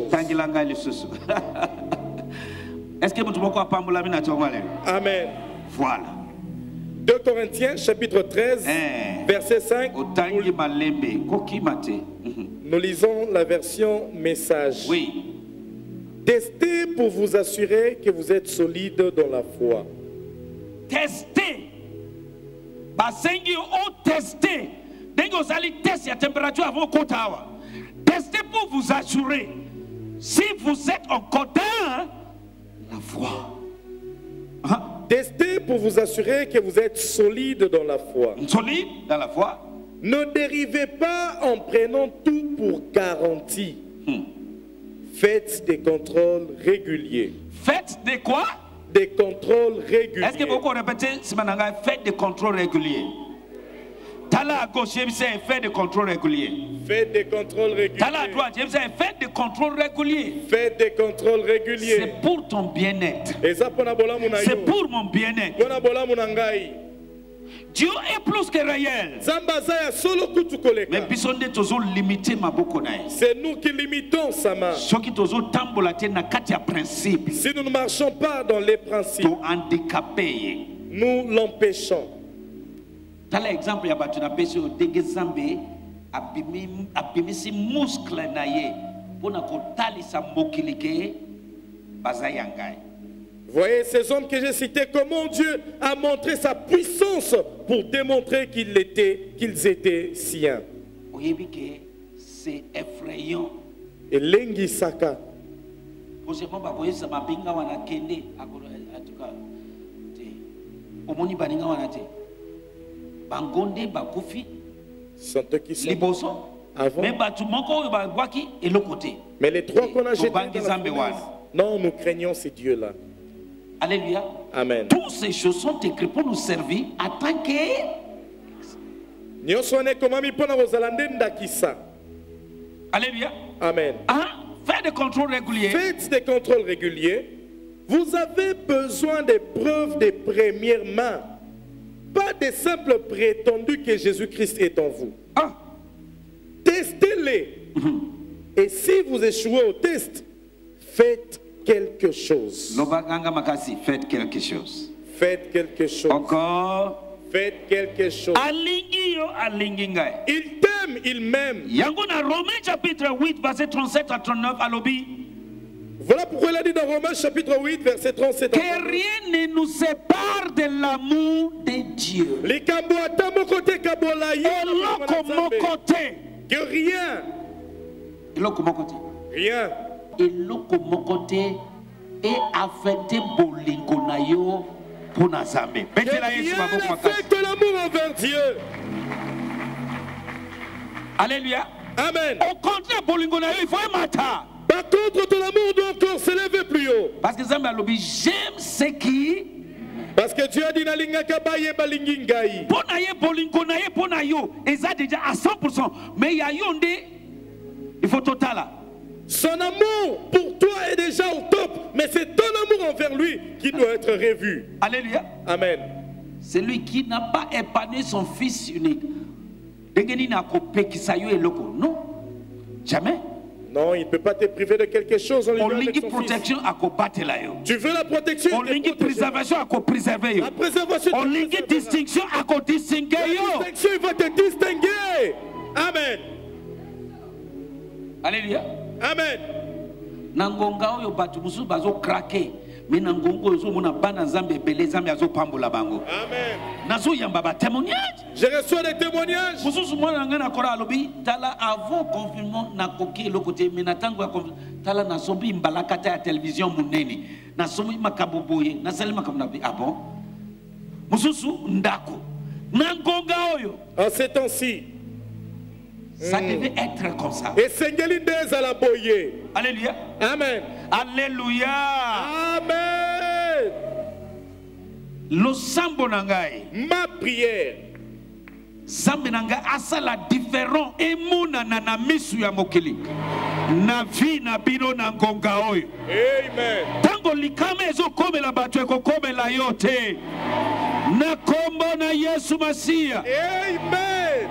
Est-ce que vous pouvez Amen. Voilà. 2 Corinthiens chapitre 13 verset 5. Nous lisons la version message. Oui. Testez pour vous assurer que vous êtes solide dans la foi. Testez. Testez. Testez pour vous assurer si vous êtes encore dans la foi. Testez pour vous assurer que vous êtes solide dans la foi. Solide dans la foi. Ne dérivez pas en prenant tout pour garantie. Faites des contrôles réguliers. Faites des quoi? Des contrôles réguliers. Est-ce que vous répétez, faites des contrôles réguliers? Tala à gauche, faites des contrôles réguliers. Faites des contrôles réguliers. Tala à droite, faites des contrôles réguliers. Faites des contrôles réguliers. C'est pour ton bien-être. C'est pour mon bien-être. Dieu est plus que réel. Mais c'est nous qui limitons sa main. Si nous ne marchons pas dans les principes, nous l'empêchons. Tel exemple, il y a battu au dégazambe, abimisi muscle naye, pour na kotali sa mokilike, bazayangai. Voyez ces hommes que j'ai cités, comment Dieu a montré sa puissance pour démontrer qu'ils étaient siens. C'est effrayant. Et Lengisaka. Bangonde bakufi sont eux qui sont liboso avant. Mais les trois qu'on a jetés dans la fournaise, non, nous craignons ces dieux-là. Alléluia. Amen. Toutes ces choses sont écrites pour nous servir en tant que Alléluia. Amen. Faites des contrôles réguliers. Faites des contrôles réguliers. Vous avez besoin des preuves de première main. Pas des simples prétendus que Jésus-Christ est en vous. Testez-les. Et si vous échouez au test, faites quelque chose. Faites quelque chose. Faites quelque chose. Encore. Faites quelque chose. Il t'aime, il m'aime. Romains chapitre 8, verset 37 à 39, à l'obéi. Voilà pourquoi il a dit dans Romains chapitre 8, verset 37. Que rien ne nous sépare de l'amour de Dieu. Que rien. Rien. Rien. et affecter bolingo na yo pour na Nzambe. Que rien n'affecte l'amour envers Dieu. Alléluia. Amen. Au contraire, bolingo na yo il faut matin. Par contre, ton amour doit encore s'élever plus haut. Parce que Nzambe alobi j'aime ce qui. Parce que Dieu a dit nalinga baye balingi ngai. Pona ye bolingo na ye pona yo, eza déjà à 100%. Mais il y a yonde, il faut total. Son amour pour toi est déjà au top, mais c'est ton amour envers lui qui doit être revu. Alléluia. Amen. Celui qui n'a pas épargné son fils unique. Dengeni na kopé ki sayo eloko. Non. Jamais. Non, il ne peut pas te priver de quelque chose en lui On avec lingi son protection à ko batela yo. fils. Tu veux la protection? On lingi préservation à ko préserver yo. La préservation. On lingi distinction à ko distinguer La yo. distinction, il va te distinguer. Amen. Alléluia. Amen. Nangonga oyo batu musu bazo craquer. Mais nangongo yo mona bana Nzambe belé Nzambe azo pambola bango. Amen. Nazo yamba ba témoignage. Je reçois des témoignages. Mususu mwana ngana kora alobi tala avant confinement na koki le côté mais natango ya tala na sombi mbalakata ya télévision munene. Na somi makaboboye na sali makamnabi ah bon. Mususu ndako. Nangonga oyo. En ces temps-ci. Ça devait être comme ça. Et Sengeli Ndeza la boye. Alléluia. Amen. Alléluia. Amen. Lo sambo nangai. Ma prière. Zambe nanga asala différent emuna na misu ya mokili. Na vi na bino na ngonga oyo. Amen. Tango likame ezo komela batu eko komela yote. Na kombo na Yesu Masia. Amen.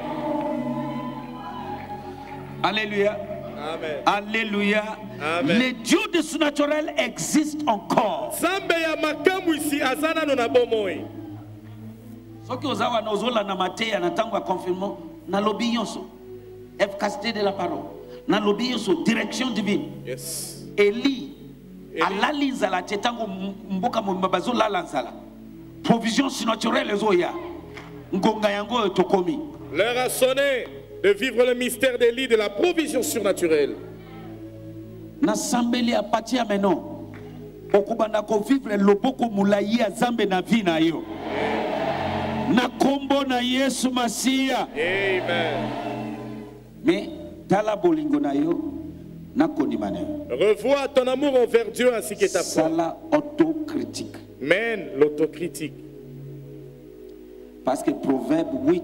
Alléluia. Amen. Alléluia. Amen. Les dieux de surnaturel existent encore. Zambe ya makamu ici azana no na bomoi. Soki ozawa na ozola na mateya na tango ya confinement na lobi yonso. Efficacité de la parole. Na lobi yonso direction divine. Yes. Eli alali nzala te tango mboka mobimba bazolala nzala. Provision surnaturelle ezoya. Ngonga yango tokomi. L'heure a sonné de vivre le mystère des lits de la provision surnaturelle. Na sambeli a pati ameno. Okubanda ko vivre loboko mulayi ya Nzambe na vie na yo. Na kombo na Yesu Masia. Amen. Mais tala bolingo na yo na kondima na yo. Revois ton amour envers Dieu ainsi que ta foi. Sala autocritique. Mène l'autocritique. Parce que Proverbe 8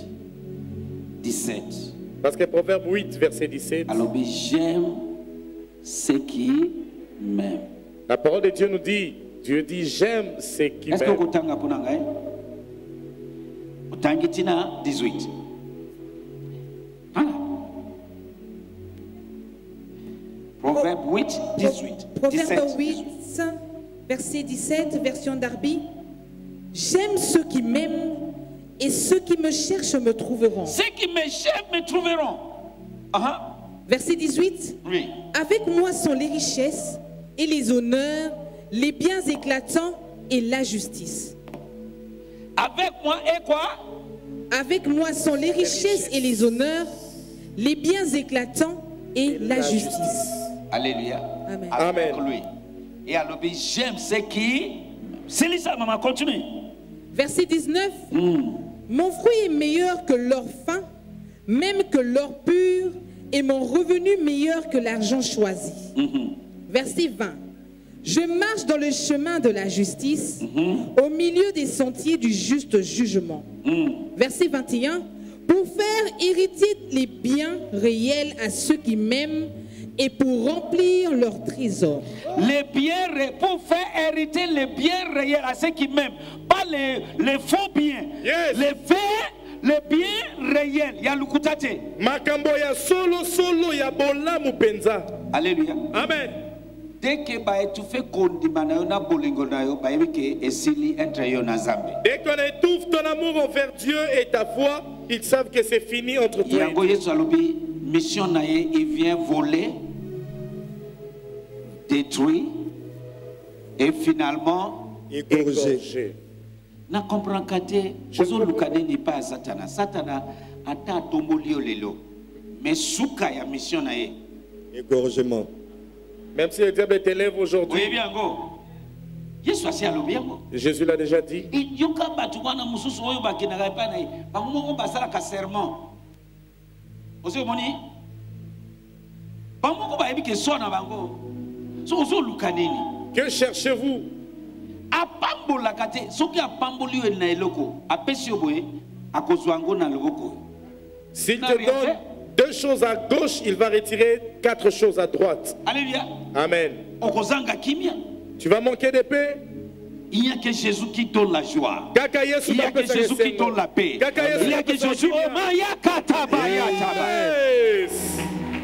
17. Parce que Proverbe 8 verset 17. Alors j'aime ce qui m'aime. La parole de Dieu nous dit, Dieu dit j'aime ce qui Est-ce que m'aime. vous tanga pour ngai? Tangitina 18. Voilà. Proverbe 8, 18. Proverbe 17. 8, verset 17, version Darby. J'aime ceux qui m'aiment et ceux qui me cherchent me trouveront. Ceux qui me cherchent me trouveront. Verset 18. Oui. Avec moi sont les richesses et les honneurs, les biens éclatants et la justice. Avec moi et quoi? Avec moi sont les richesses et les honneurs, les biens éclatants et la justice. Alléluia. Amen. Avec Amen. lui. Et alors, j'aime ce qui. C'est ça, maman, continue. Verset 19. Mon fruit est meilleur que l'or fin, même que l'or pur, et mon revenu meilleur que l'argent choisi. Verset 20. Je marche dans le chemin de la justice, au milieu des sentiers du juste jugement. Verset 21. Pour faire hériter les biens réels à ceux qui m'aiment et pour remplir leurs trésors. Les biens, pour faire hériter les biens réels à ceux qui m'aiment, pas les faux biens. Yes. Les biens réels. Il y a le kutate. Makambo ya solo solo ya bolamu penza. Alléluia. Amen. Dès que tu fais kondima na yo na bolingo na yo, ba yebike esili entre yo na Nzambe. Dès qu'on étouffe ton amour envers Dieu et ta foi, ils savent que c'est fini entre toi et Yango Dieu. Yesu alobi mission na ye, il vient voler, détruire et finalement Égorgé. na comprend kate ozo lukade ni pas Satana. Satana ata tomboli yo lelo. Mais suka ya mission na ye. Égorgement. Même si le diable est élève aujourd'hui, Oui, bien, go. Yesu asi alobiango. Jésus l'a déjà dit. Et yoka batu wana mususu oyo bakendaka epai na ye bango moko basalaka serment ozo moni bango moko bayebi ke so na bango so ozoluka nini Que cherchez-vous? apambolaka te soki apamboli yo na eloko apesi yo boye akozwa yango na loboko. S'il te donne 2 choses à gauche, il va retirer 4 choses à droite. Alléluia. Amen. Okozanga kimia. Tu vas manquer de paix? Il n'y a que Jésus qui donne la joie. Kaka Yesu Il n'y a que Jésus qui donne la paix. Kaka Yesu Il n'y a que bapesa Jésus. kimia. Oh, maya katabaya taba. Yes.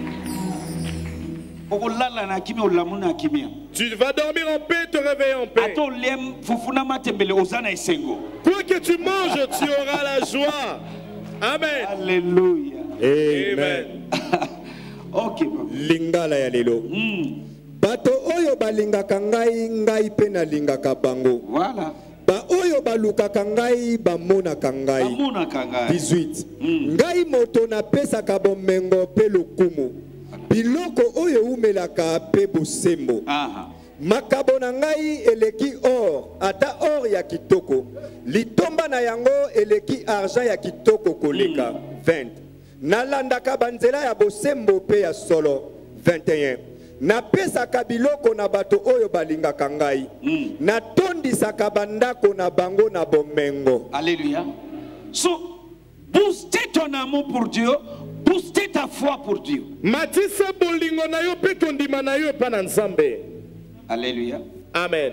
Okolala na kimia olamuna kimia. Tu vas dormir en paix, te réveiller en paix. Ato lem fufuna matembele ozana esengo. Quoi que tu manges, tu auras la joie. Amen. Alléluia. Amen. Ok, papa. Lingala ya lelo. Bato oyo balingaka ngai ngai pe nalingaka bango. Voilà. Ba oyo balukaka ngai bamonaka ngai. Amuna kanga. 18. Ngai moto napesaka bomengo pe lokumu. Biloko oyo umelaka pe bosembo. Aha. Makabo na ngai eleki or, ata or ya kitoko. Litomba na yango eleki argent ya kitoko koleka. 20. Nalandaka banzela ya bosembo pe ya solo. 21. Napesaka biloko na bato oyo balingaka ngai. Natondisaka bandako na bango na bomengo. Alléluia. So, booster ton amour pour Dieu, booster ta foi pour Dieu. Matisa bolingo na yo pe kondima na yo pa na Nzambe. Alléluia. Amen.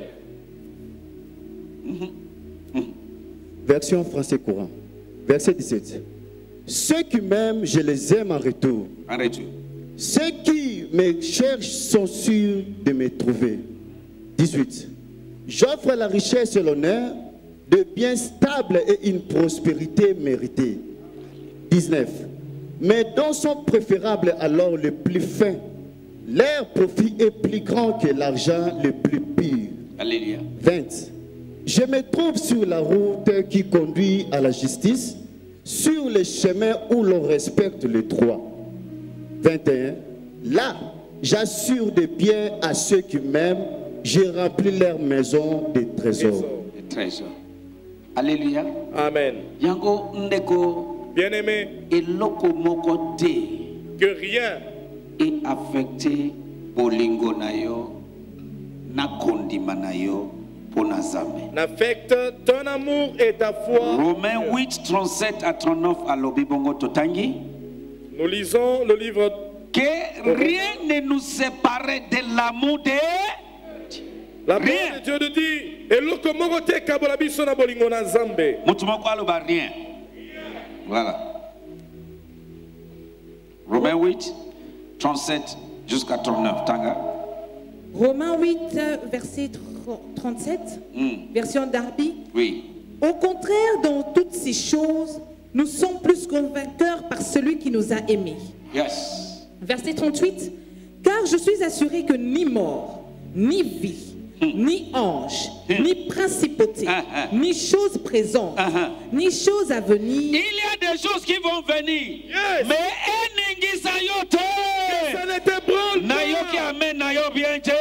Version français courant. Verset 17. Ceux qui m'aiment, je les aime en retour. Arrête. Ceux qui me cherchent sont sûrs de me trouver. 18. J'offre la richesse et l'honneur, de biens stables et une prospérité méritée. 19. Mes dons sont préférables à l'or le plus fin. Leur profit est plus grand que l'argent le plus pur. Alléluia. 20. Je me trouve sur la route qui conduit à la justice, sur le chemin où l'on respecte le droit. 21. Là, j'assure des biens à ceux qui m'aiment, j'ai rempli leur maison de trésors. Le trésor. Alléluia. Amen. Yango ndeko Bien-aimé, eloko moko te que rien est affecté bolingo na yo na kondima na yo pona Nzambe. n'affecte ton amour et ta foi. Romains 8, 37 à 39 à Lobibongo Totangi. Nous lisons le livre. Que rien ne nous sépare de l'amour de La parole Rien. de Dieu nous dit eloko moko te kabola biso na bolingo na Nzambe. Mutumoko aloba rien. Voilà. Romains 8, 37 jusqu'à 39. Tanga. Romains 8, verset 37, version Darby. Oui. Au contraire, dans toutes ces choses, nous sommes plus convaincants par celui qui nous a aimés. Yes. Verset 38, car je suis assuré que ni mort, ni vie, ni ange, ni principauté, ni choses présentes, ni choses à venir, Il y a des choses qui vont venir. Yes. Mais eningisa yote. Ça ne t'ébranle Na yo ki pas. amen na yo bien te.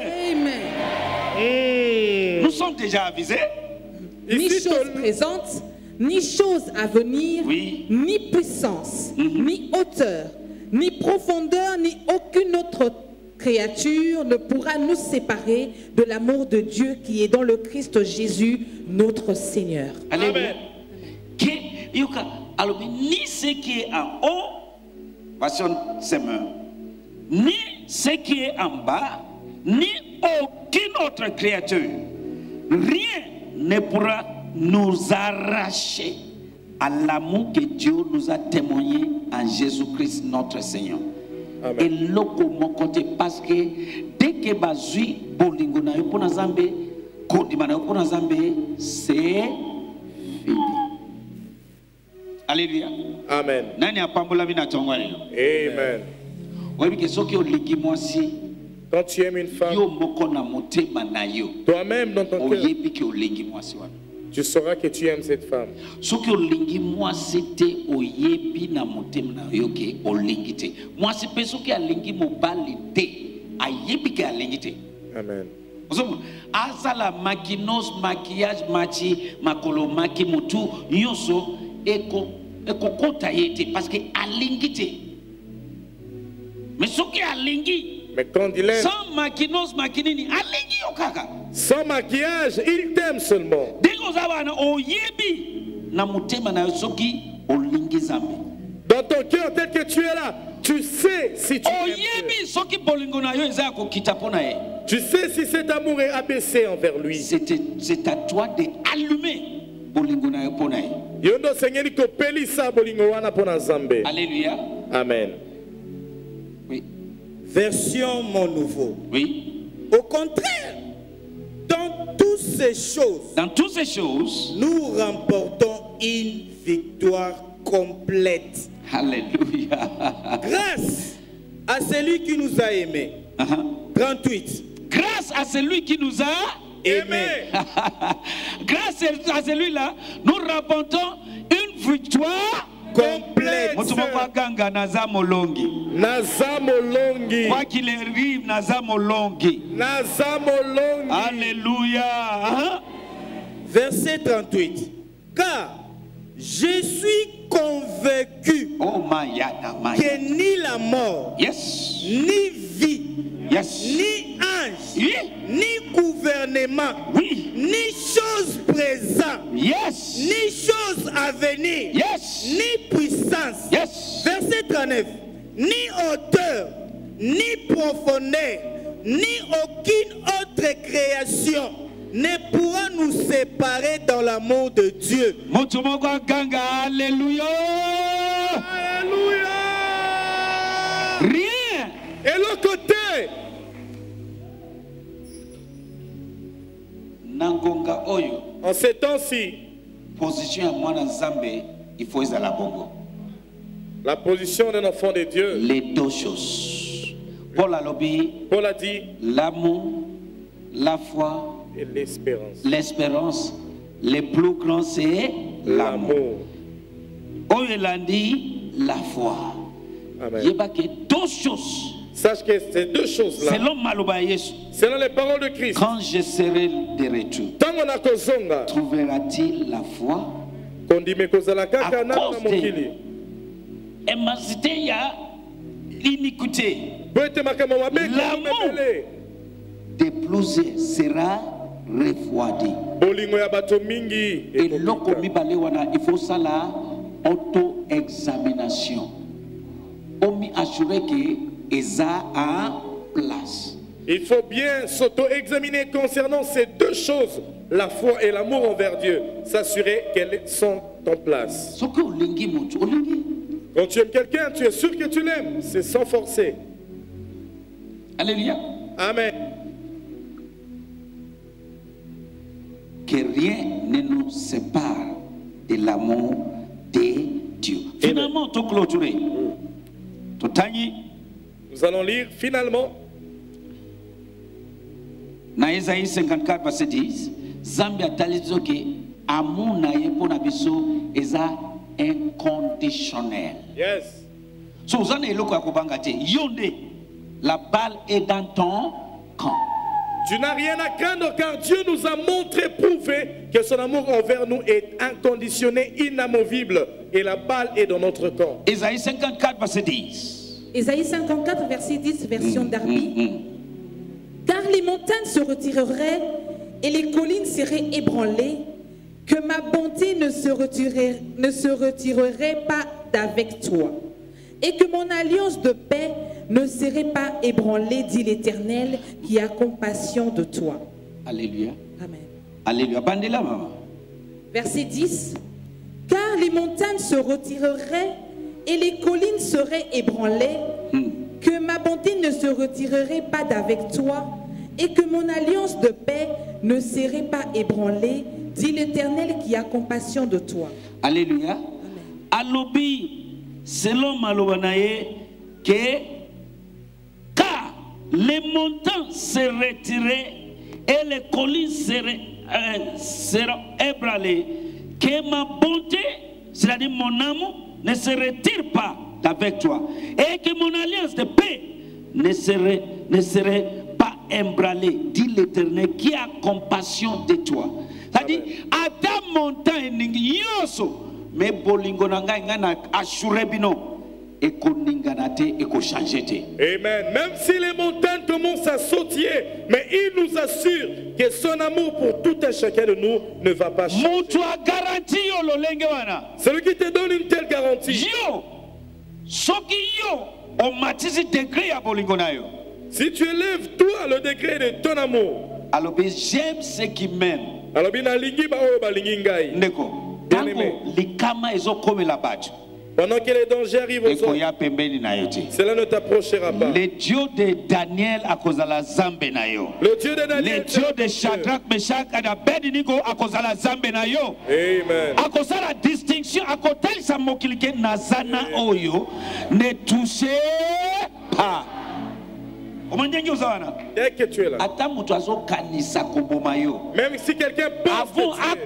Amen. Nous sommes déjà avisés. Ni Ici, choses ton- présentes, ni choses à venir, Oui. ni puissance, ni hauteur, ni profondeur, ni aucune autre créature ne pourra nous séparer de l'amour de Dieu qui est dans le Christ Jésus, notre Seigneur. Alléluia. Que yoka alobi ni ce qui est en haut, version semaine, ni ce qui est en bas, ni aucune autre créature. Rien ne pourra nous arracher à l'amour que Dieu nous a témoigné en Jésus-Christ notre Seigneur. Amen. Et loko mokote parce que dès que bazui bolingo na yo pona Nzambe, kondima na yo pona Nzambe, c'est fini. Alléluia. Amen. Nani apambola bina tongo lelo? Amen. Oyebi ke soki olingi mwasi Quand tu aimes une femme, yo moko na motema na yo, toi-même dans ton cœur, oyebi ke olingi mwasi wana. tu sauras que tu aimes cette femme. Soki olingi mwasi te oyebi na motema na yo ke olingi te. Mwasi pe soki alingi mobali te ayebi ke alingi te. Amen. Azala makinos maquillage machi makolo maki mutu yoso eko kota yete parce que alingi te. Mais soki alingi, mais quand il est sans makinos makinini alingi okaka. Sans maquillage, il t'aime seulement. Deko zawana oyebi na mutema na soki olingi zambe. Dans ton cœur tel que tu es là, tu sais si tu aimes oyebi soki bolingo na yo eza ko kitapona ye. Tu sais si cet amour est abaissé envers lui. C'est à toi d'allumer bolingo na yo pona ye. Yondo sengeli ko pelisa bolingo wana pona Nzambe. Alléluia. Amen. Oui. Version Mon Nouveau. Oui. Au contraire, dans toutes ces choses, nous remportons une victoire complète. Alléluia. Grâce à celui qui nous a aimés. 38. Grâce à celui qui nous a aimés. Grâce à celui-là, nous remportons une victoire complète. Nazamolongi. Quoi qu'il arrive, Nazamolongi. Alléluia. Verset 38. Car je suis convaincu que ni la mort, ni vie, ni ange, ni gouvernement, ni choses présentes, ni choses à venir, ni puissance. Verset 39. Ni hauteur, ni profondeur, ni aucune autre création ne pourra nous séparer dans l'amour de Dieu. Alléluia. Alléluia. Rien. Et l'autre côté. Nangonga oyo. En ces temps-ci, position à moi dans Zambé, il faut y aller bongo. La position d'un enfant de Dieu. Les deux choses. Paul a dit l'amour, la foi et l'espérance. L'espérance, le plus grand c'est l'amour. Oh, il a dit la foi. Amen. Il y a deux choses. Sache que ces deux choses-là, selon les paroles de Christ, quand je serai de retour, trouvera-t-il la foi? À cause de il y a l'iniquité. L'amour de plusieurs sera refroidi. Et il faut ça la auto-examination. On m'assurer que Esa a place. Il faut bien s'auto-examiner concernant ces deux choses, la foi et l'amour envers Dieu, s'assurer qu'elles sont en place. Quand tu aimes quelqu'un, tu es sûr que tu l'aimes, c'est sans forcer. Alléluia. Amen. Que rien ne nous sépare de l'amour de Dieu. Finalement, tout clôturé. Nous allons lire finalement. Dans Ésaïe 54, verset 10, Zambia talizo que amour na yepo na biso eza inconditionnel. Yes. So vous en eloko akobanga te. Yonde, la balle est dans ton camp. Tu n'as rien à craindre car Dieu nous a montré, prouvé que son amour envers nous est inconditionné, inamovible et la balle est dans notre camp. Ésaïe 54, verset 10. Ésaïe 54, verset 10, version Darby. Car les montagnes se retireraient et les collines seraient ébranlées, que ma bonté ne se retirerait pas d'avec toi, et que mon alliance de paix ne serait pas ébranlée, dit l'Éternel, qui a compassion de toi. Alléluia. Amen. Alléluia. Bandela, maman. Verset 10. Car les montagnes se retireraient et les collines seraient ébranlées, que ma bonté ne se retirerait pas d'avec toi, et que mon alliance de paix ne serait pas ébranlée, dit l'Éternel qui a compassion de toi. Alléluia. Alobi, selon Malobanaye, que car les montants se retiraient et les collines seront ébranlées, que ma bonté, c'est-à-dire mon amour, ne se retire pas d'avec toi, et que mon alliance de paix ne serait pas emballé, dit l'Éternel, qui a compassion de toi. C'est-à-dire, à ta montagne, mais bolingo nanga ngana assure bino. Amen. Même si les montagnes commencent à sautiller, mais il nous assure que son amour pour tout un chacun de nous ne va pas changer. Celui qui te donne une telle garantie. Si tu élèves toi le degré de ton amour, alors j'aime ceux qui m'aiment. Alors pendant que les dangers arrivent aux hommes, cela ne t'approchera pas. Le Dieu de Daniel à cause de la zambe na yo. Le Dieu de Daniel. Le Dieu de Shadrach, Meshach et Abednego à cause de la zambe na yo. Amen. À cause de la distinction, à côté de sa mokilike nazana oyo, ne touchez pas. Dès que tu es là, même si quelqu'un pense que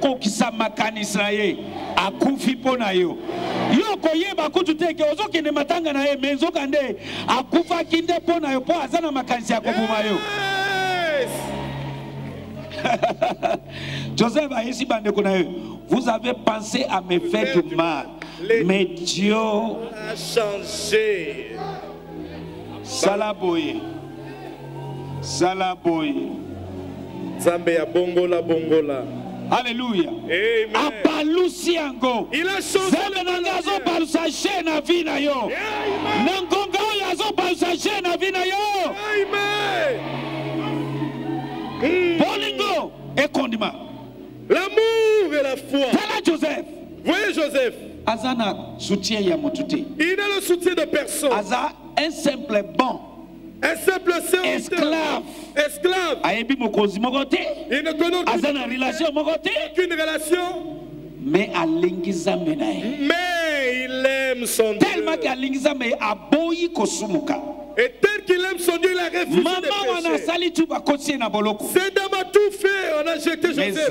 Joseph vous avez pensé à me faire du mal, mais Dieu a changé. Salaboye. Salaboye. Zambé a bongola bongola. Alléluia. Amen. Abalusiango. Il a changé. Zanangazo balusache na vina yo. Nangonga yazo balusache na vina yo. Amen. Bolingo et condiment. L'amour et la foi. Tala Joseph. Voyez Joseph. Azana soutien ya motuté. Il a le soutien de personne. Aza un simple bon. Un simple esclave. Esclave. Ayebi mokozi mokote. Il ne connaît aucune relation mokote. Aucune relation. Mais alingi zambe nae. Mais il aime son Dieu. Tellement qu'alingi zambe aboyi kosumuka. Et tel qu'il aime son Dieu, il a refusé de pécher. C'est dans ma tout fait, on a jeté Joseph.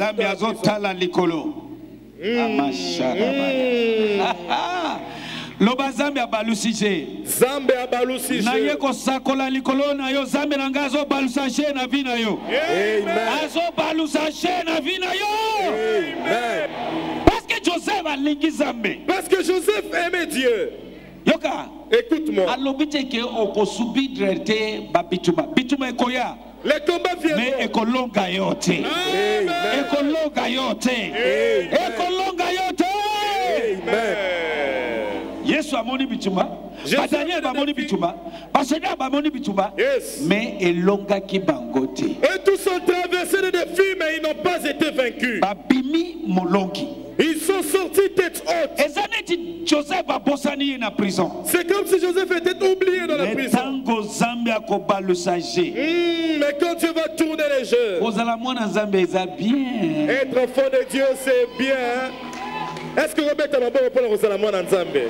Loba zambe abalusije. Zambe abalusije. Na yeko sakola likolo na yo zambe na ngazo balusije na vina yo. Amen. Azo balusije na vina yo. Amen. Parce que Joseph a lingi zambe. Parce que Joseph aimait Dieu. Yoka. Écoute-moi. Alobite ke okosubi drete babituma. Bituma ekoya. Les combats viennent. Mais ekolonga yote. Amen. Ekolonga yote. Ekolonga yote. Amen. Yesu amoni bituma, Daniel bamoni bituma, Basheda bamoni bituma, mais elonga ki bangote. Et tous ont traversé des défis, mais ils n'ont pas été vaincus. Babimi molongi. Ils sont sortis tête haute. Ezaneti Joseph abosani na prison. C'est comme si Joseph était oublié dans la prison. Tango Zambia ko balusaje. Mais quand Dieu va tourner les jeux. Ozala mwana Zambia eza bien. Être enfant de Dieu c'est bien. Est-ce que Robert Tamabo répond à Rosalamon en Zambé?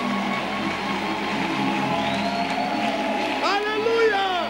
Alléluia!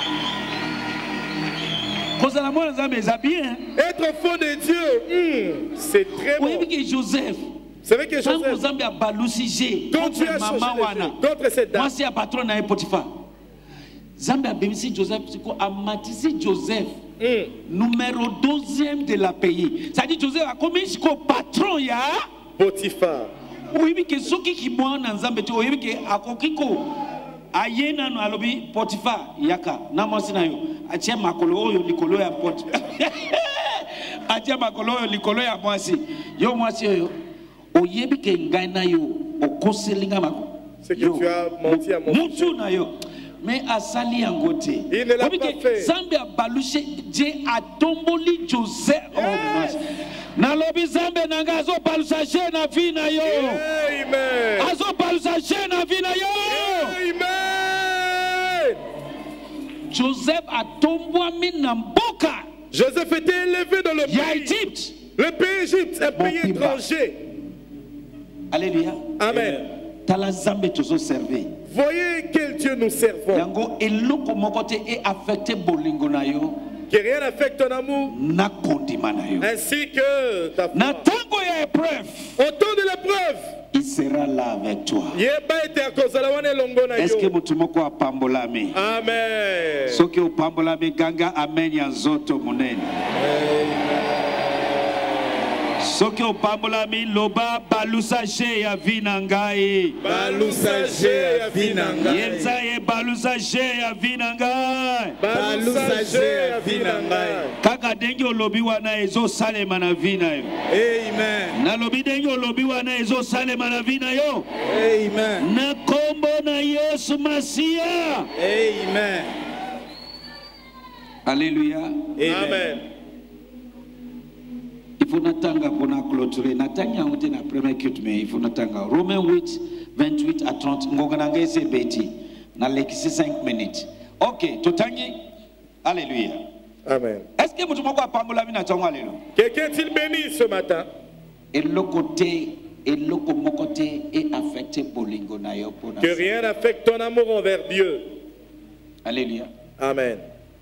Rosalamon en Zambé, c'est bien. Être enfant de Dieu, c'est très bon. Oui, mais Joseph. C'est vrai que Joseph. Quand Zambé a balusije, quand tu as changé contre cette dame. Moi, c'est un patron dans Potiphar. Zambé a béni Joseph, a matissé Joseph. Numéro 12e de la pays. Ça dit Joseph a commis jusqu'au patron ya Potiphar. Oui, mais que ceux qui boivent dans Zambé, oui, mais que à Kokiko, ayena no alobi Potiphar yaka na mosina yo. Achia makolo oyo likolo ya Potiphar. Achia makolo oyo likolo ya mwasi. Yo mwasi yo. Oyebi ke ngaina yo okoselinga mako. C'est que tu as menti à mon Mutu na yo. Mais à Sali Angote, il ne l'a pas fait. Zambia balushe Dieu a tomboli Joseph. Nalobi Zambia nangazo balushe na vina yo. Amen. Azo balushe na vina yo. Amen. Joseph a tombé na mboka. Joseph était élevé dans le pays Égypte. Le pays Égypte, un pays étranger. Alléluia. Amen. Tala Zambia toujours servi. Voyez quel Dieu nous servons. Yango eloko mokote est affecté bolingo na yo. Que rien n'affecte ton amour. na kondima na yo. Ainsi que ta foi. Na tango ya épreuve, Au temps de l'épreuve. il sera là avec toi. Yeba ete akozala wana elongo na Est-ce que yo. mutu moko apambolami? Amen. Soki opambolami ganga amen ya nzoto monene. Soki opambolami loba balusa je ya vina ngai. Balusa je ya vina ngai. Yenza ye balusa je ya vina ngai. Balusa je ya vina ngai. Kaka dengi olobi wana ezo salema na vina yo. Amen. Na lobi dengi olobi wana ezo salema na vina yo. Amen. Na kombo na Yesu Masia. Amen. Alléluia. Amen. Il faut natanga pour na clôturer. Natanga on na premier culte mais il faut natanga. Romains 8 28 à 30. Ngongana ngese beti. Na lekisi 5 minutes. OK, totangi. Alléluia. Amen. Est-ce que mutu moko apambola mina tonga lelo? Quelqu'un est-il béni ce matin? Et le côté est affecté bolingo na yo pona. Que rien n'affecte ton amour envers Dieu. Alléluia. Amen.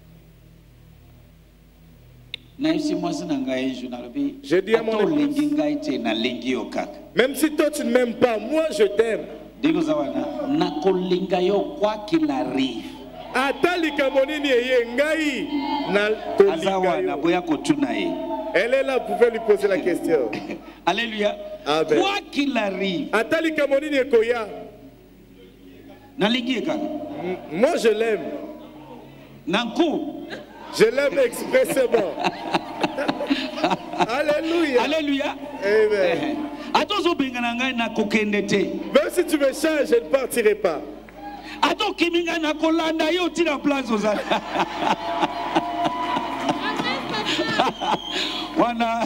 Na isi mwasi na ngai journalobi. Je dis à mon épouse, lingi ngai te na lingi yo kaka. même si toi tu ne m'aimes pas, moi je t'aime. Diko zawana na kolinga yo quoi qu'il arrive. Atalika monini eye ngai na kolinga Azawana yo. boya kotuna ye. Elle est là, vous pouvez lui poser la question. Alléluia. Amen. Quoi qu'il arrive. Atalika monini ekoya. Na lingi ye kaka. Moi je l'aime. Nanku. Je l'aime expressément. Alléluia. Alléluia. Amen. Atozo bengana ngai na kokende te. Même si tu me changes, je ne partirai pas. Ato kiminga na kolanda yo tina place ozala. Wana.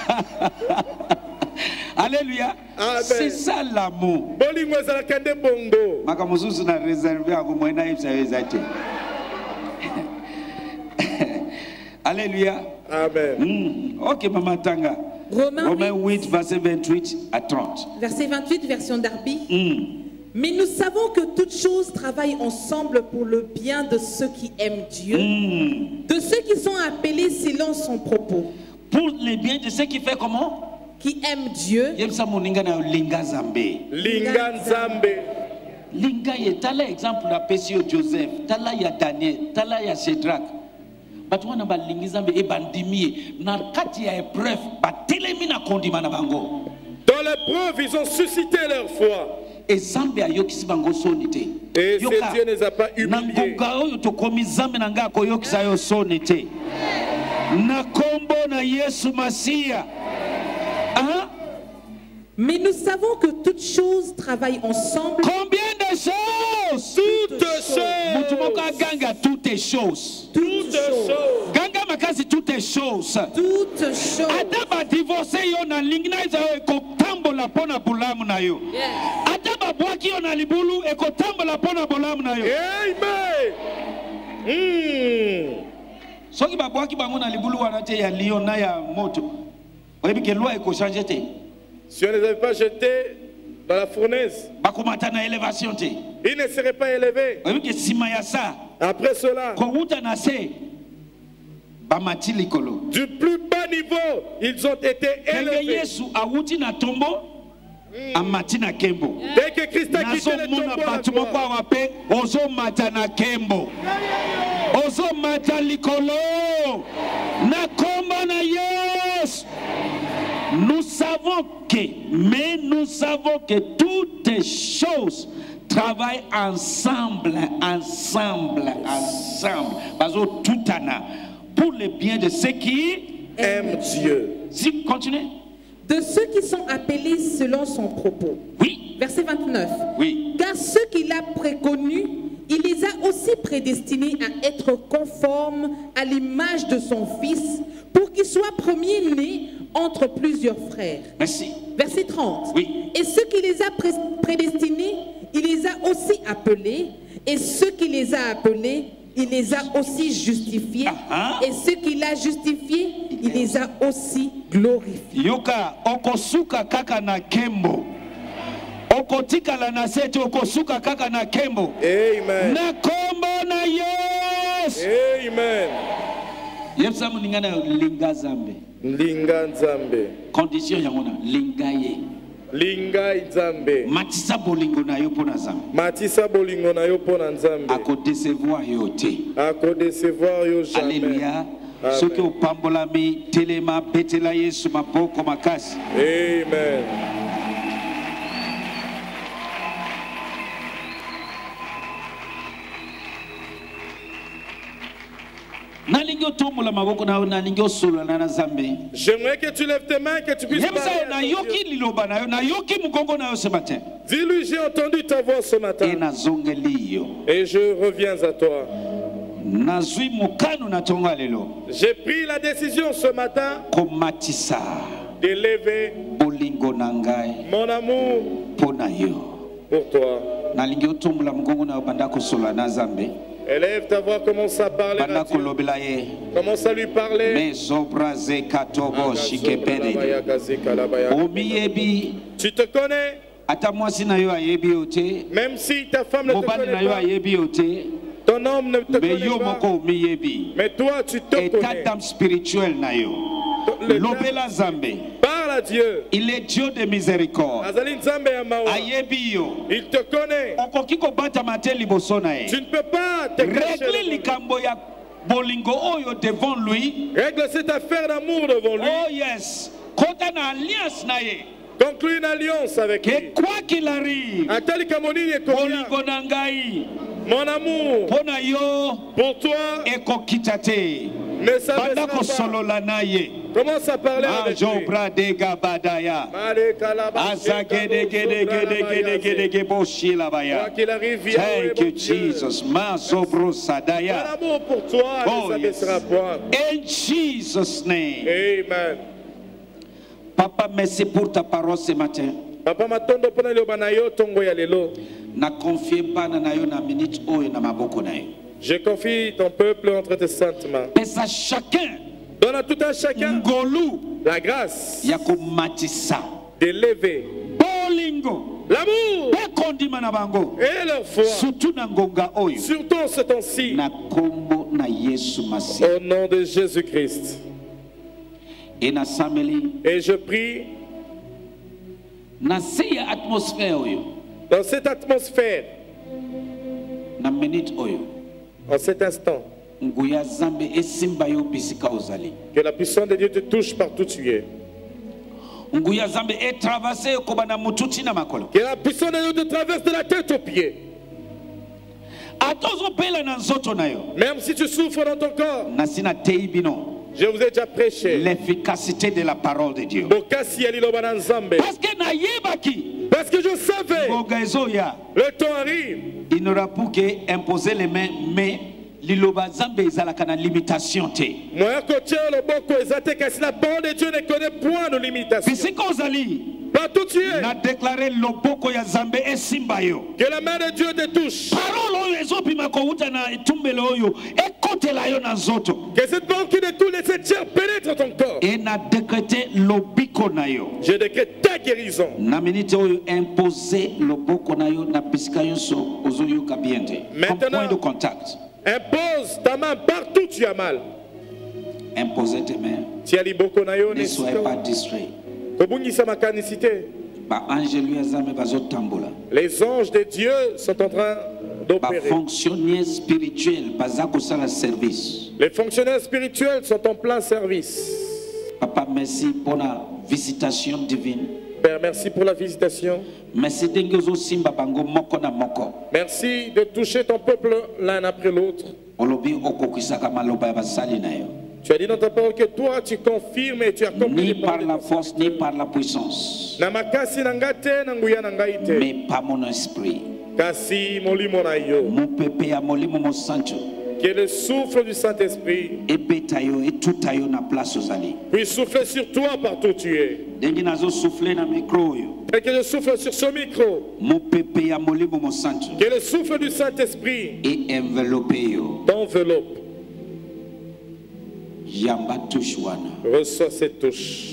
Alléluia. Amen. C'est ça l'amour. Bolingo ezala kende bongo. Makamususu na réservé à kumwena ipsa wezate. Alléluia. Amen. Ok, Maman Tanga. Romains 8, verset 28 à 30. Verset 28, version Darby. Mais nous savons que toutes choses travaillent ensemble pour le bien de ceux qui aiment Dieu, de ceux qui sont appelés selon son propos. Pour le bien de ceux qui fait comment? Qui aiment Dieu. Yemsa moninga na linga zambe. Linga nzambe. Linga ye tala exemple na pesio Joseph, tala ya Daniel, tala ya Shadrach. Batu wana ba lingi zambe e bandimie na kati ya épreuve ba telemi na kondima na bango. Dans l'épreuve, ils ont suscité leur foi. Et zambe ayokisi bango sonite. Et ce Dieu ne les a pas humiliés. Nangonga oyo tokomi zambe na nga koyokisa yo sonite. Na kombo na Yesu Masia. Hein? Mais nous savons que toutes choses travaillent ensemble. Combien de choses? Toutes choses. Mutumoka ganga toutes choses. Toutes choses. Ganga makasi toutes choses. Toutes choses. Ata ba divorce yo na lingina iza ekotambola pona bulamu na yo. Ata ba bwaki yo na libulu ekotambola pona bulamu na yo. Amen. Soki ba bwaki bango na libulu wana te ya lion na ya moto. Oyebi ke loi eko changer te. Si on ne les avait pas jetés dans la fournaise, Bakomata na élévation te. ils ne seraient pas élevés. Oyebi ke sima ya sa. Après cela, Kouta na se. Bamati likolo. du plus bas niveau, ils ont été Kenge élevés. Yesu awuti na tombo. Amati na kembo. Dès que Christ a quitté le tombeau, Nazomona la batu moko gloire. awape ozo mata na kembo. Ozo mata likolo. Na komba na Yesu. Nous savons que toutes choses travaillent ensemble. Bazo tutana pour le bien de ceux qui aiment Dieu. Si, continuez. De ceux qui sont appelés selon son propos. Oui. Verset 29. Oui. Car ceux qu'il a préconnus, il les a aussi prédestinés à être conformes à l'image de son Fils, pour qu'il soit premier-né entre plusieurs frères. Merci. Verset 30. Oui. Et ceux qui les a prédestinés, il les a aussi appelés. Et ceux qui les a appelés, il les a aussi justifiés. Et ceux qu'il a justifiés, il les a aussi glorifiés. Yoka okosuka kaka na kembo. Okotika la nasete okosuka kaka na kembo. Amen. Na kombo na Yesu. Amen. Yebsa muningana linga zambe. Linga nzambe. Condition yangona linga ye. Linga nzambe. Matisa bolingo na yo pona zambe. Matisa bolingo na yo pona nzambe. Ako décevoir yo te. Ako décevoir yo jamais. Alléluia. Soki opambolami telema betela Yesu maboko makasi. Amen. J'aimerais que tu lèves tes mains, que tu puisses parler à Dieu. Dis-lui, j'ai entendu ta voix ce matin. Et je reviens à toi. J'ai pris la décision ce matin d'élever mon amour pour toi. Élève ta voix, commence à parler à Dieu. Commence à lui parler. Tu te connais. Même si ta femme ne te connaît pas. Ton homme ne te connaît pas. Mais toi, tu te connais. Parle à Dieu. Il est Dieu de miséricorde. Il te connaît. Tu ne peux pas te cacher devant lui. Règle cette affaire d'amour devant lui. Oh yes. Conclue une alliance avec lui. Quoi qu'il arrive, mon amour pour toi ne s'abaissera pas. Commence à parler avec lui. Quoi qu'il arrive, viens. Thank you, Jesus. Mon amour pour toi ne s'abaissera point. In Jesus' name. Amen. Papa, merci pour ta parole ce matin. Papa, matondo pona loba na yo tongo ya lelo. Na confie pas na yo na minute oyo na maboko na yo. Je confie ton peuple entre tes saintes mains. Pesa chacun. Donne à tout un chacun la grâce d'élever l'amour et leur foi, surtout en ce temps-ci, au nom de Jésus-Christ. Et je prie dans cette atmosphère, en cet instant, que la puissance de Dieu te touche partout où tu es. Que la puissance de Dieu te traverse de la tête aux pieds. Même si tu souffres dans ton corps, je vous ai déjà prêché l'efficacité de la parole de Dieu. Parce que je savais, le temps arrive. Il n'aura plus qu'imposer les mains, mais la limitation. La parole de Dieu ne connaît point de limitation. Partout tu es, que la main de Dieu te touche. Que cette banque qui découle de cette chair pénètre ton corps. Je décrète ta guérison. Maintenant, impose ta main partout où tu as mal. Imposez tes mains. Ne soyez pas distrait. Les anges de Dieu sont en train d'opérer. Les fonctionnaires spirituels sont en plein service. Papa, merci pour la visitation divine. Père, merci pour la visitation. Merci de toucher ton peuple l'un après l'autre. Tu as dit dans ta parole que toi tu confirmes et tu accomplis. Ni par la force, ni par la puissance. Mais par mon esprit. Que le souffle du Saint-Esprit puisse souffler sur toi partout où tu es. Et que je souffle sur ce micro. Que le souffle du Saint-Esprit t'enveloppe. Reçois cette touche.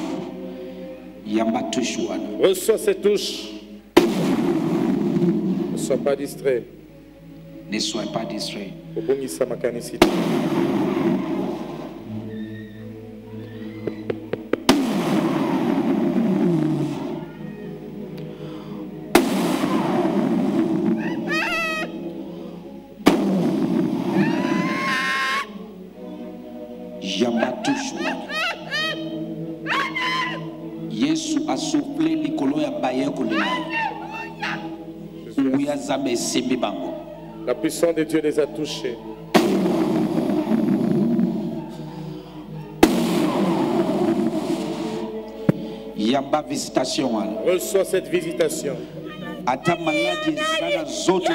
Reçois cette touche. sois pas distrait. Ne sois pas distrait. Obongisa makanisite. Yesu asoufflé likolo ya baye kolela. Nguya zambe simbi bango. La puissance de Dieu les a touchés. Yamba visitation wana. Reçois cette visitation. Ata maladi zana zote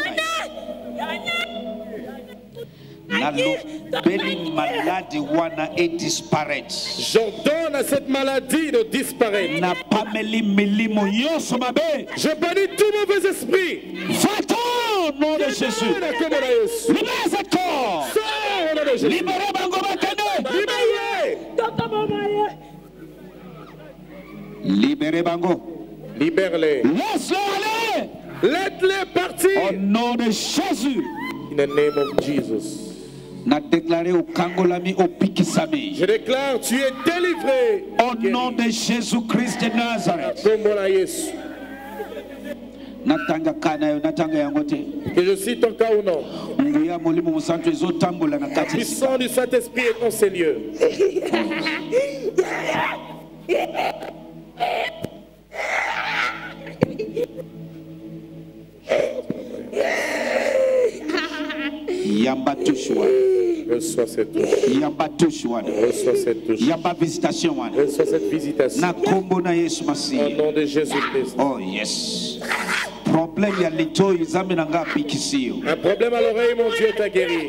na beli maladi wana et disparaître. J'ordonne à cette maladie de disparaître. Na pameli milimo yoso mabe. Je bannis tout mauvais esprit. Va-t'en au nom de Jésus. Libère ce corps. Libérez bango batene. Libérez bango. Libère-les. Laisse-les aller. Laisse-les partir. Au nom de Jésus. In the name of Jesus. Na déclaré au Kangolami au Pikisami. Je déclare, tu es délivré. Au nom de Jésus-Christ de Nazareth. Natanga kana yo natanga yangote. Que je cite ton cas ou non. Nguya molimo musantu ezotambola na kati. Puissant du Saint-Esprit est en ces lieux. Yamba touchwa. Reçois cette touche. Yamba touchwa. Reçois cette touche. Yamba visitation wana. Reçois cette visitation. Na kombo na Yesu Masihi. Au nom de Jésus-Christ. Oh yes. Problème ya lito izambe na ngapi kisio. Un problème à l'oreille, mon Dieu t'a guéri.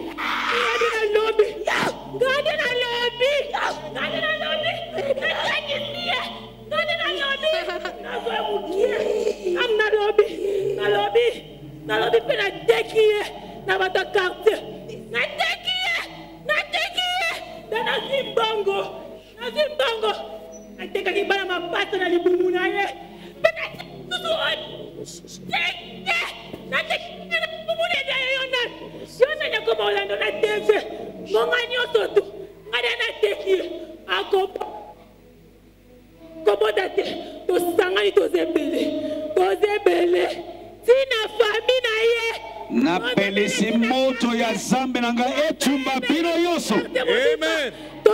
Na pelisi moto ya zambe nanga etumba bino yoso. Amen.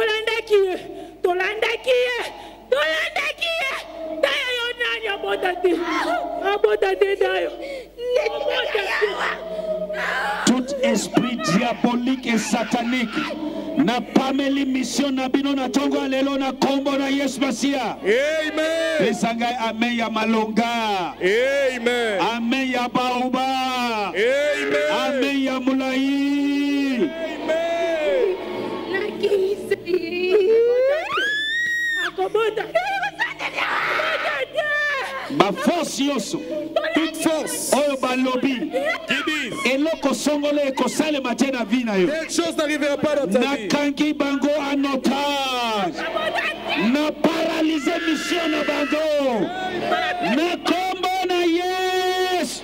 Tout esprit diabolique et satanique na pameli mission na bino na tongo lelo na kombo na Yesu Masia. Amen. Esangai amen ya malonga. Amen. Amen ya bauba. Amen. Amen ya mulai. Amen. Ma force yoso. Toute force. Oyo balobi. Qui disent Eloko songole ekosale matin na vie na yo. quelque chose n'arrivera pas dans ta vie. Nakangi bango en otage. Na paralyse mission na bango. Na kombo na yes.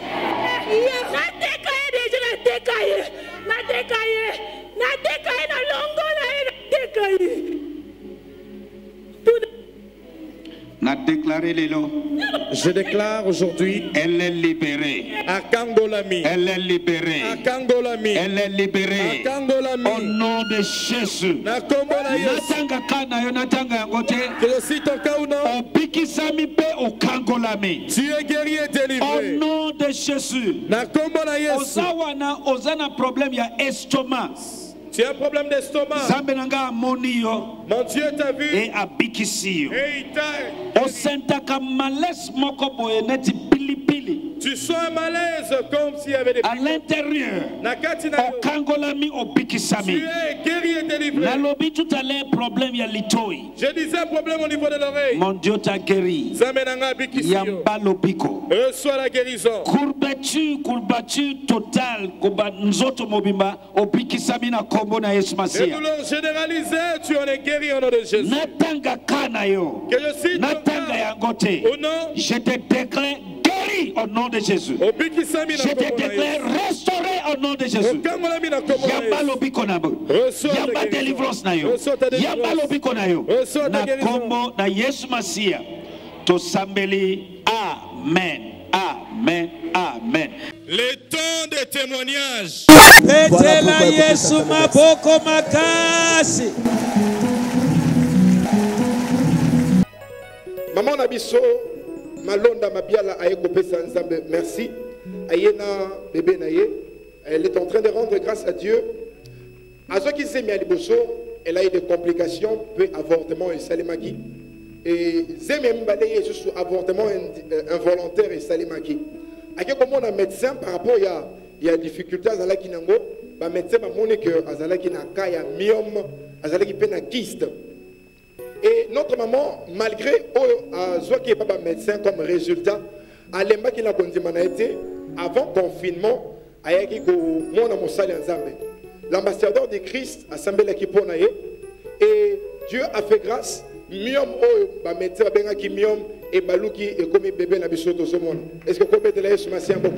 Na déclaré lelo. Je déclare aujourd'hui Elle est libérée. à Kangolami. Elle est libérée. À Kangolami. Elle est libérée. À Kangolami. Au nom de Jésus. Na kombo na Yesu. Natanga kana yo natanga yangote. Que je cite ton cas ou non. Obikisami pe okangolami. Tu es guéri et Au délivré. nom de Jésus. Na kombo na Yesu. Ozawana ozana problème ya estomac. Tu as un problème d'estomac. Zambe nanga amoni yo Mon Dieu t'a vu. et abikisi yo. Et il t'a. Osentaka malaise moko boye neti pilipili. Tu sens un malaise comme s'il y avait des À l'intérieur. Nakati na yo. Okangolami obikisami. Tu es guéri et délivré. Nalobi tout à l'heure problème ya litoi. Je disais un problème au niveau de l'oreille. Mon Dieu t'a guéri. Zamenanga bikisi yo. Yamba lobiko. Reçois la guérison. Courbature totale koba nzoto mobimba obikisami na kombo na Yesu Les Masia. douleurs généralisées, tu en es guéri au nom de Jésus. Natanga kana yo. Que je cite ton Natanga cas yangote. ou non. Je te déclare guéri guéri au nom de Jésus. Je te déclare restauré au nom de Jésus. Yamba lobiko na bo. Yamba délivrance na yo. Yamba lobiko na yo. Na kombo na Yesu Masia. To sambeli. Amen. Amen. Amen. Le temps de témoignage. Petela Yesu maboko makasi. Maman Nabiso, Malonda Mabiala Aeko Pesa Nzambe, merci. Ayena bébé Naye, elle est en train de rendre grâce à Dieu. À ceux qui s'est mis à Liboso, elle a eu des complications, peu avortement et salimaki. Et Zemem Balaye sous avortement involontaire et salimaki. À quel moment un médecin par rapport il y a difficulté à Zalaki Nango, le médecin m'a montré que Azalaki Naka, il y a myome, Azalaki Pena kyste. Et notre maman, malgré Zoa qui n'est pas médecin comme résultat, Alemba qui n'a pas été avant confinement, Ayaki ko mona mosali nzambe. L'ambassadeur de Christ a semblé l'équipe et Dieu a fait grâce. Myome ba médecin benga ki myome et baluki et comme bébé na biso to ce monde. Est-ce que combien de la Yesu Masia beaucoup?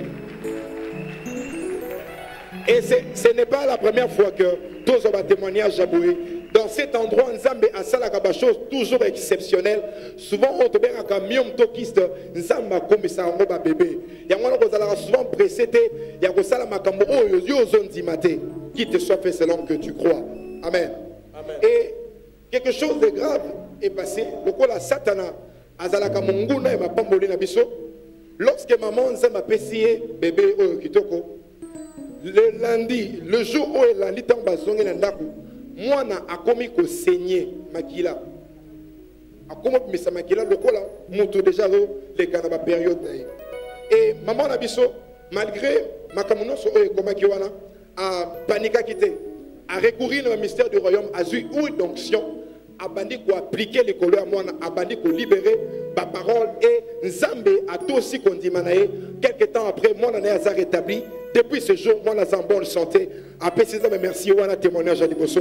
Et ce n'est pas la première fois que tous ont témoignage Jaboué. Dans cet endroit, Nzambe a salaka ba chose toujours exceptionnelle. Souvent on te benga ka myome to kiste Nzamba comme ça ngo ba bébé. Ya ngona ko zalaka souvent précédé ya ko sala makambo oyo yo zondi maté. Qu'il te soit fait selon que tu crois. Amen. Amen. Et quelque chose de grave est passé. Le coup la Satana azalaka munguna et ma pamboli na biso. Lorsque maman Nzamba pesié bébé oyo kitoko. Le lundi, le jour où elle a dit en bazonge nandaku, moi na akomi ko saigner makila. Akomi misa makila lokola mutu déjà le kanaba période. Et maman Nabiso, malgré makamuno so oyo komaki wana, a panika kité, a recourir au mystère du royaume, a eu une onction, a bandi ko appliquer les couleurs moi a bandi ko libérer ma parole et Nzambe a tout aussi condamné. Quelques temps après, moi on a rétabli. Depuis ce jour, moi, je suis en bonne santé. Après 6 ans, merci. On a témoignage à Liboso.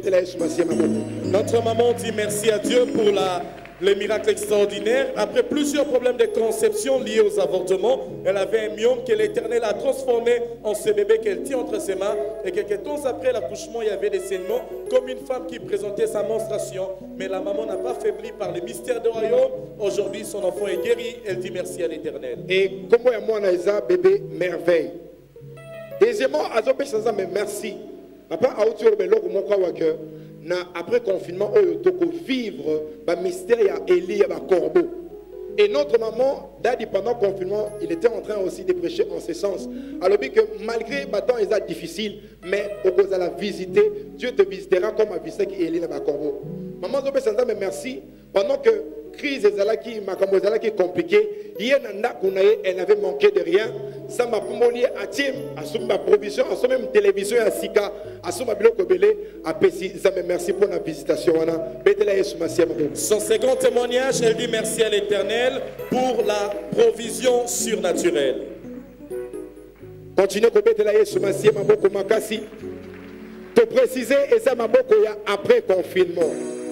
Notre maman dit merci à Dieu pour les miracles extraordinaires. Après plusieurs problèmes de conception liés aux avortements, elle avait un myome que l'Éternel a transformé en ce bébé qu'elle tient entre ses mains. Et quelques temps après l'accouchement, il y avait des saignements comme une femme qui présentait sa menstruation. Mais la maman n'a pas faibli par le mystère du royaume. Aujourd'hui, son enfant est guéri. Elle dit merci à l'Éternel. Et comment moi, on a bébé merveille. Deuxièmement, mais merci. Papa a aussi après confinement, on vivre le mystère Élie et corbeau. Et notre maman, pendant le confinement, il était en train aussi de prêcher en ce sens. Alors que malgré le temps est difficile, mais au cause de la visiter, Dieu te visitera comme a visité Élie et corbeau. Maman, mais merci. Pendant que crise est compliquée, elle n'avait manqué de rien. Ça m'a promoté à Tim, à ma provision, à même télévision, à Sika, à son biloko belé, à Pessi. Merci pour la visitation. Son second témoignage, elle dit merci à l'Éternel pour la provision surnaturelle. Continuez à béter la Yesu Masia, Maboko Makasi. Te préciser, et ça m'a beaucoup après confinement.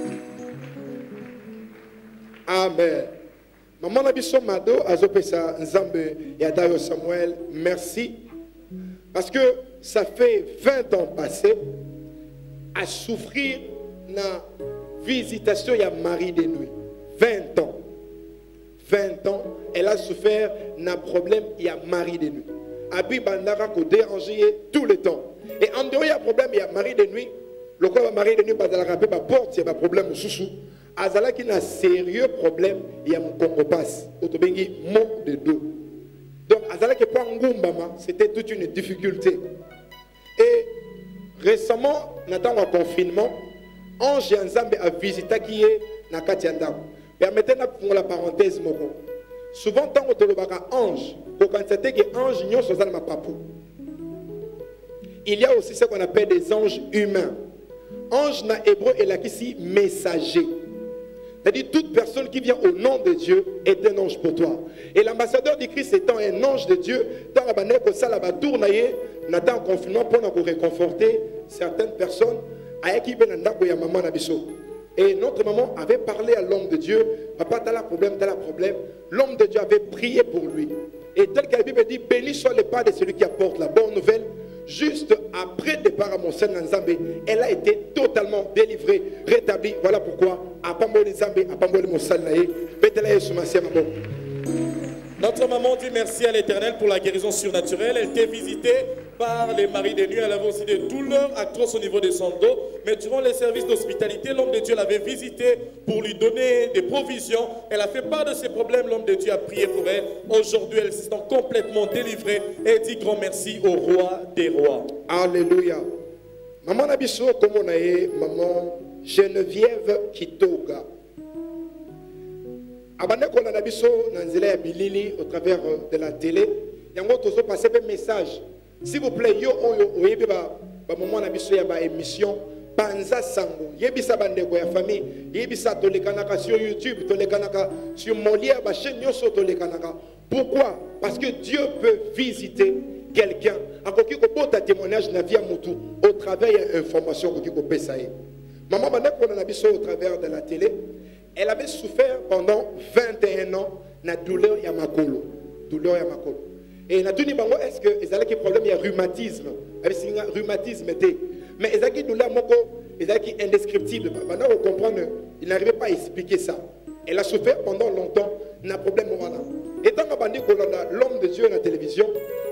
Amen. Maman Nabiso Mado, Azopesa Nzambe Yadayo Samuel, merci. Parce que ça fait 20 ans passés à souffrir na visitation ya Marie de nuit. 20 ans. 20 ans, elle a souffert na problème ya Marie de nuit. Abi Bandara ko déranger tout le temps. Et en dehors il y a problème ya Marie de nuit. Le corps Marie de nuit ba la rappeler ba porte, il y a problème sous. Azala qui a un sérieux problème, il y a mon Congo passe, autobengi mot de dos. Donc Azala qui pas Ngumbama, c'était toute une difficulté. Et récemment, dans le confinement, Ange Nzambe a visité qui est na Katianda. Permettez-moi pour la parenthèse moko. Souvent tant que le baka ange, pour constater que ange n'y sont dans ma papou. Il y a aussi ce qu'on appelle des anges humains. Ange na hébreu est là ici messager. C'est-à-dire toute personne qui vient au nom de Dieu est un ange pour toi. Et l'ambassadeur du Christ étant un ange de Dieu, dans la bannière que ça va tourner, n'attend un confinement pour nous réconforter certaines personnes. Et notre maman avait parlé à l'homme de Dieu. Papa, tu as le problème, tu as le problème. L'homme de Dieu avait prié pour lui. Et tel que la Bible dit, béni soit le pas de celui qui apporte la bonne nouvelle. Juste après le départ à Monsel Nzambe, elle a été totalement délivrée, rétablie. Voilà pourquoi à Pamboli Nzambe, à Pamboli Monsel Naé, Betelaye Soumassia Mamo. Notre maman dit merci à l'Éternel pour la guérison surnaturelle. Elle était visitée par les maris de nuit. Elle avait aussi des douleurs atroces au niveau de son dos. Mais durant les services d'hospitalité, l'homme de Dieu l'avait visitée pour lui donner des provisions. Elle a fait part de ses problèmes. L'homme de Dieu a prié pour elle. Aujourd'hui, elle se sent complètement délivrée et dit grand merci au roi des rois. Alléluia. Maman Nabiso, comme on a eu, maman Geneviève Kitoga. Abandé qu'on a Nabiso, Nanzela Bilili, au travers de la télé, il y a un autre passé un message. S'il vous plaît, yo, maman Nabiso, il y a une émission. Panza Sango, yebisa bandeko ya famille, yebisa tolekanaka sur YouTube, tolekanaka sur Molière, ba chaîne yoso tolekanaka. Pourquoi? Parce que Dieu peut visiter quelqu'un. Encore qui ko bota témoignage na vie mutu au travers d'informations qui ko pesaye. Maman bandeko na biso au travers de la télé, elle avait souffert pendant 21 ans na douleur ya makolo. Douleur ya makolo. Et na tuni bango est-ce que ezala ki problème ya rhumatisme? Avec rhumatisme était. Mais ils ont dit douleur indescriptible. Maintenant, on comprend, il n'arrivait pas à expliquer ça. Elle a souffert pendant longtemps, n'a un problème. Et dans l'homme de Dieu à la télévision,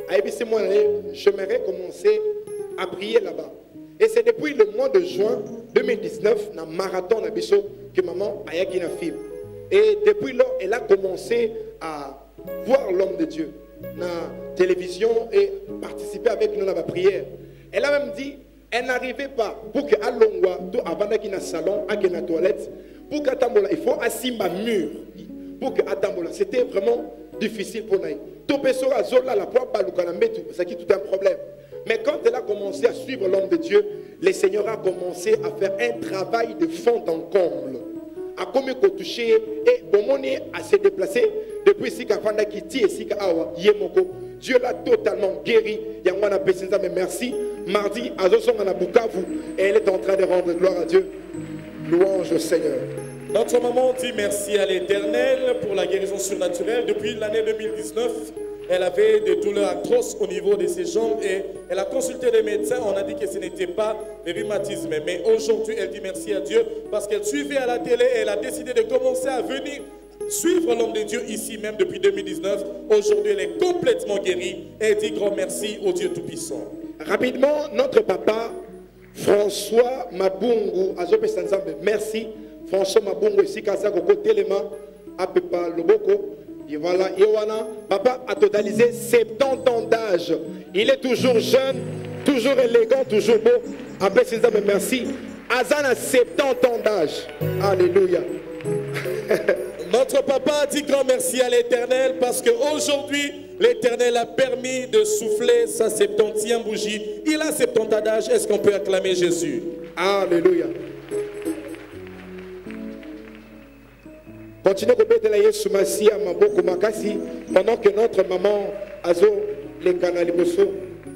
j'aimerais commencer à prier là-bas. Et c'est depuis le mois de juin 2019, dans marathon que maman a eu une film. Et depuis là, elle a commencé à voir l'homme de Dieu dans la télévision et participer avec nous dans la prière. Elle a même dit, elle n'arrivait pas pour que Alongwa, avant qu'il y ait un salon, qu'il y ait une toilette, pour qu'Atambola, il faut assis un mur. Pour que Atambola, c'était vraiment difficile pour nous. Tout pesora zola la poire balukanambetu, c'est qui tout un problème. Mais quand elle a commencé à suivre l'homme de Dieu, le Seigneur a commencé à faire un travail de fond en comble. A comme touché et Bomoni à se déplacer depuis Sikafanda Kiti et Sika Awa Yemoko. Dieu l'a totalement guéri. Yangwana Pesinza, mais merci. Mardi, Azosong à Bukavu, et elle est en train de rendre gloire à Dieu. Louange au Seigneur. Notre maman dit merci à l'Éternel pour la guérison surnaturelle. Depuis l'année 2019, elle avait des douleurs atroces au niveau de ses jambes et elle a consulté les médecins. On a dit que ce n'était pas le rhumatisme. Mais aujourd'hui, elle dit merci à Dieu parce qu'elle suivait à la télé et elle a décidé de commencer à venir suivre l'homme de Dieu ici même depuis 2019. Aujourd'hui, elle est complètement guérie et dit grand merci au Dieu Tout-Puissant. Rapidement, notre papa, François Mabungu, merci. François Mabungu, ici, Kazako, Téléma, Apepa, Loboko. Et voilà, Yowana, papa a totalisé 70 ans d'âge. Il est toujours jeune, toujours élégant, toujours beau. Après, merci. Azan a 70 ans d'âge. Alléluia. Notre papa dit grand merci à l'Éternel parce qu'aujourd'hui, l'Éternel a permis de souffler sa 70e bougie. Il a 70 ans d'âge. Est-ce qu'on peut acclamer Jésus? Alléluia. Continuez à mettre la Yesu Masia Maboko Makasi pendant que notre maman Azo les canaliboso.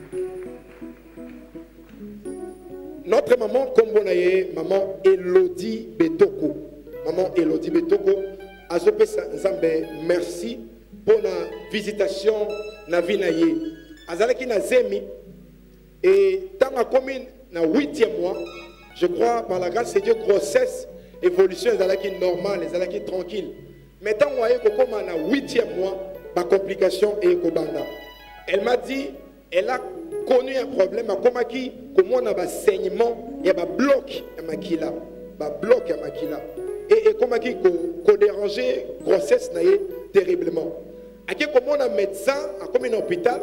Notre maman Kombonaye, maman Elodie Betoko. Maman Elodie Betoko, Azo Pesa Nzambe, merci pour la visitation na vinaye. Azalaki na zemi et dans la commune na 8e mois, je crois par la grâce de Dieu grossesse. Évolution est normale, les alaki tranquille. Mais tant que comme on a 8e mois, ma complication est Kobanda. Elle m'a dit, elle a connu un problème, comment on a un saignement, il y a un bloc à Makila. Bloc à Makila. Et comment on a dérangé, grossesse terriblement. Comment on a un médecin, comme un hôpital,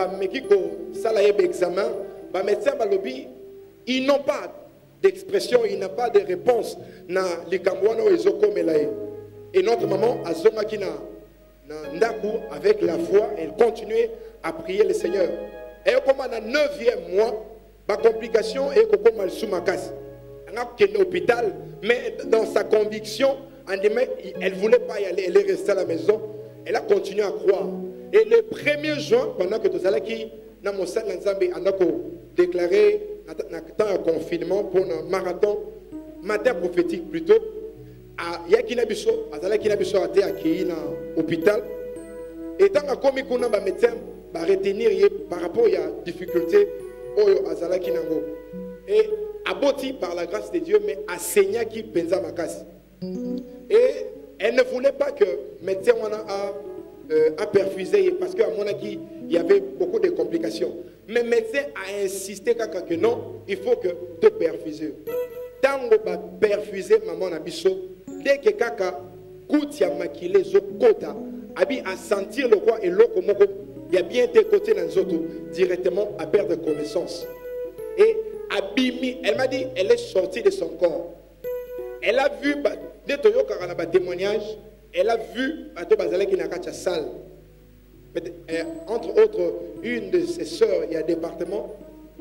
examen, médecin, ils n'ont pas d'expression, il n'a pas de réponse na likamwana ezokomelaye. Et notre maman azongaki na ndaku avec la foi, elle continuait à prier le Seigneur. Et comme na 9e mois, ba complication et comme mal soumakas. Elle est à l'hôpital, mais dans sa conviction, elle ne voulait pas y aller, elle est restée à la maison. Elle a continué à croire. Et le 1er juin, pendant que tout ça qui na Monsal Nzambe a déclaré un confinement pour un marathon matin prophétique plutôt, il y a qui n'a pas à l'hôpital Et tant que comme kuna ba médecin ba retenir par rapport à difficulté oyo azala kinango. Et aboti par la grâce de Dieu mais enseignant qui pensa makasi. Et elle ne voulait pas que médecin a perfusé parce qu'à mon avis il y avait beaucoup de complications. Mais le médecin a insisté que non, il faut que tu perfuses. Tant que tu perfuses maman Nabiso, dès que kaka kouti a maquillé zo kota, abi à sentir le quoi et l'eau comme il y a bien été côté dans les autres directement à perdre connaissance. Et Abimi, elle m'a dit, elle est sortie de son corps. Elle a vu des témoignages, elle a vu qui n'a qu'à salle. Entre autres, une de ses sœurs, il y a un département.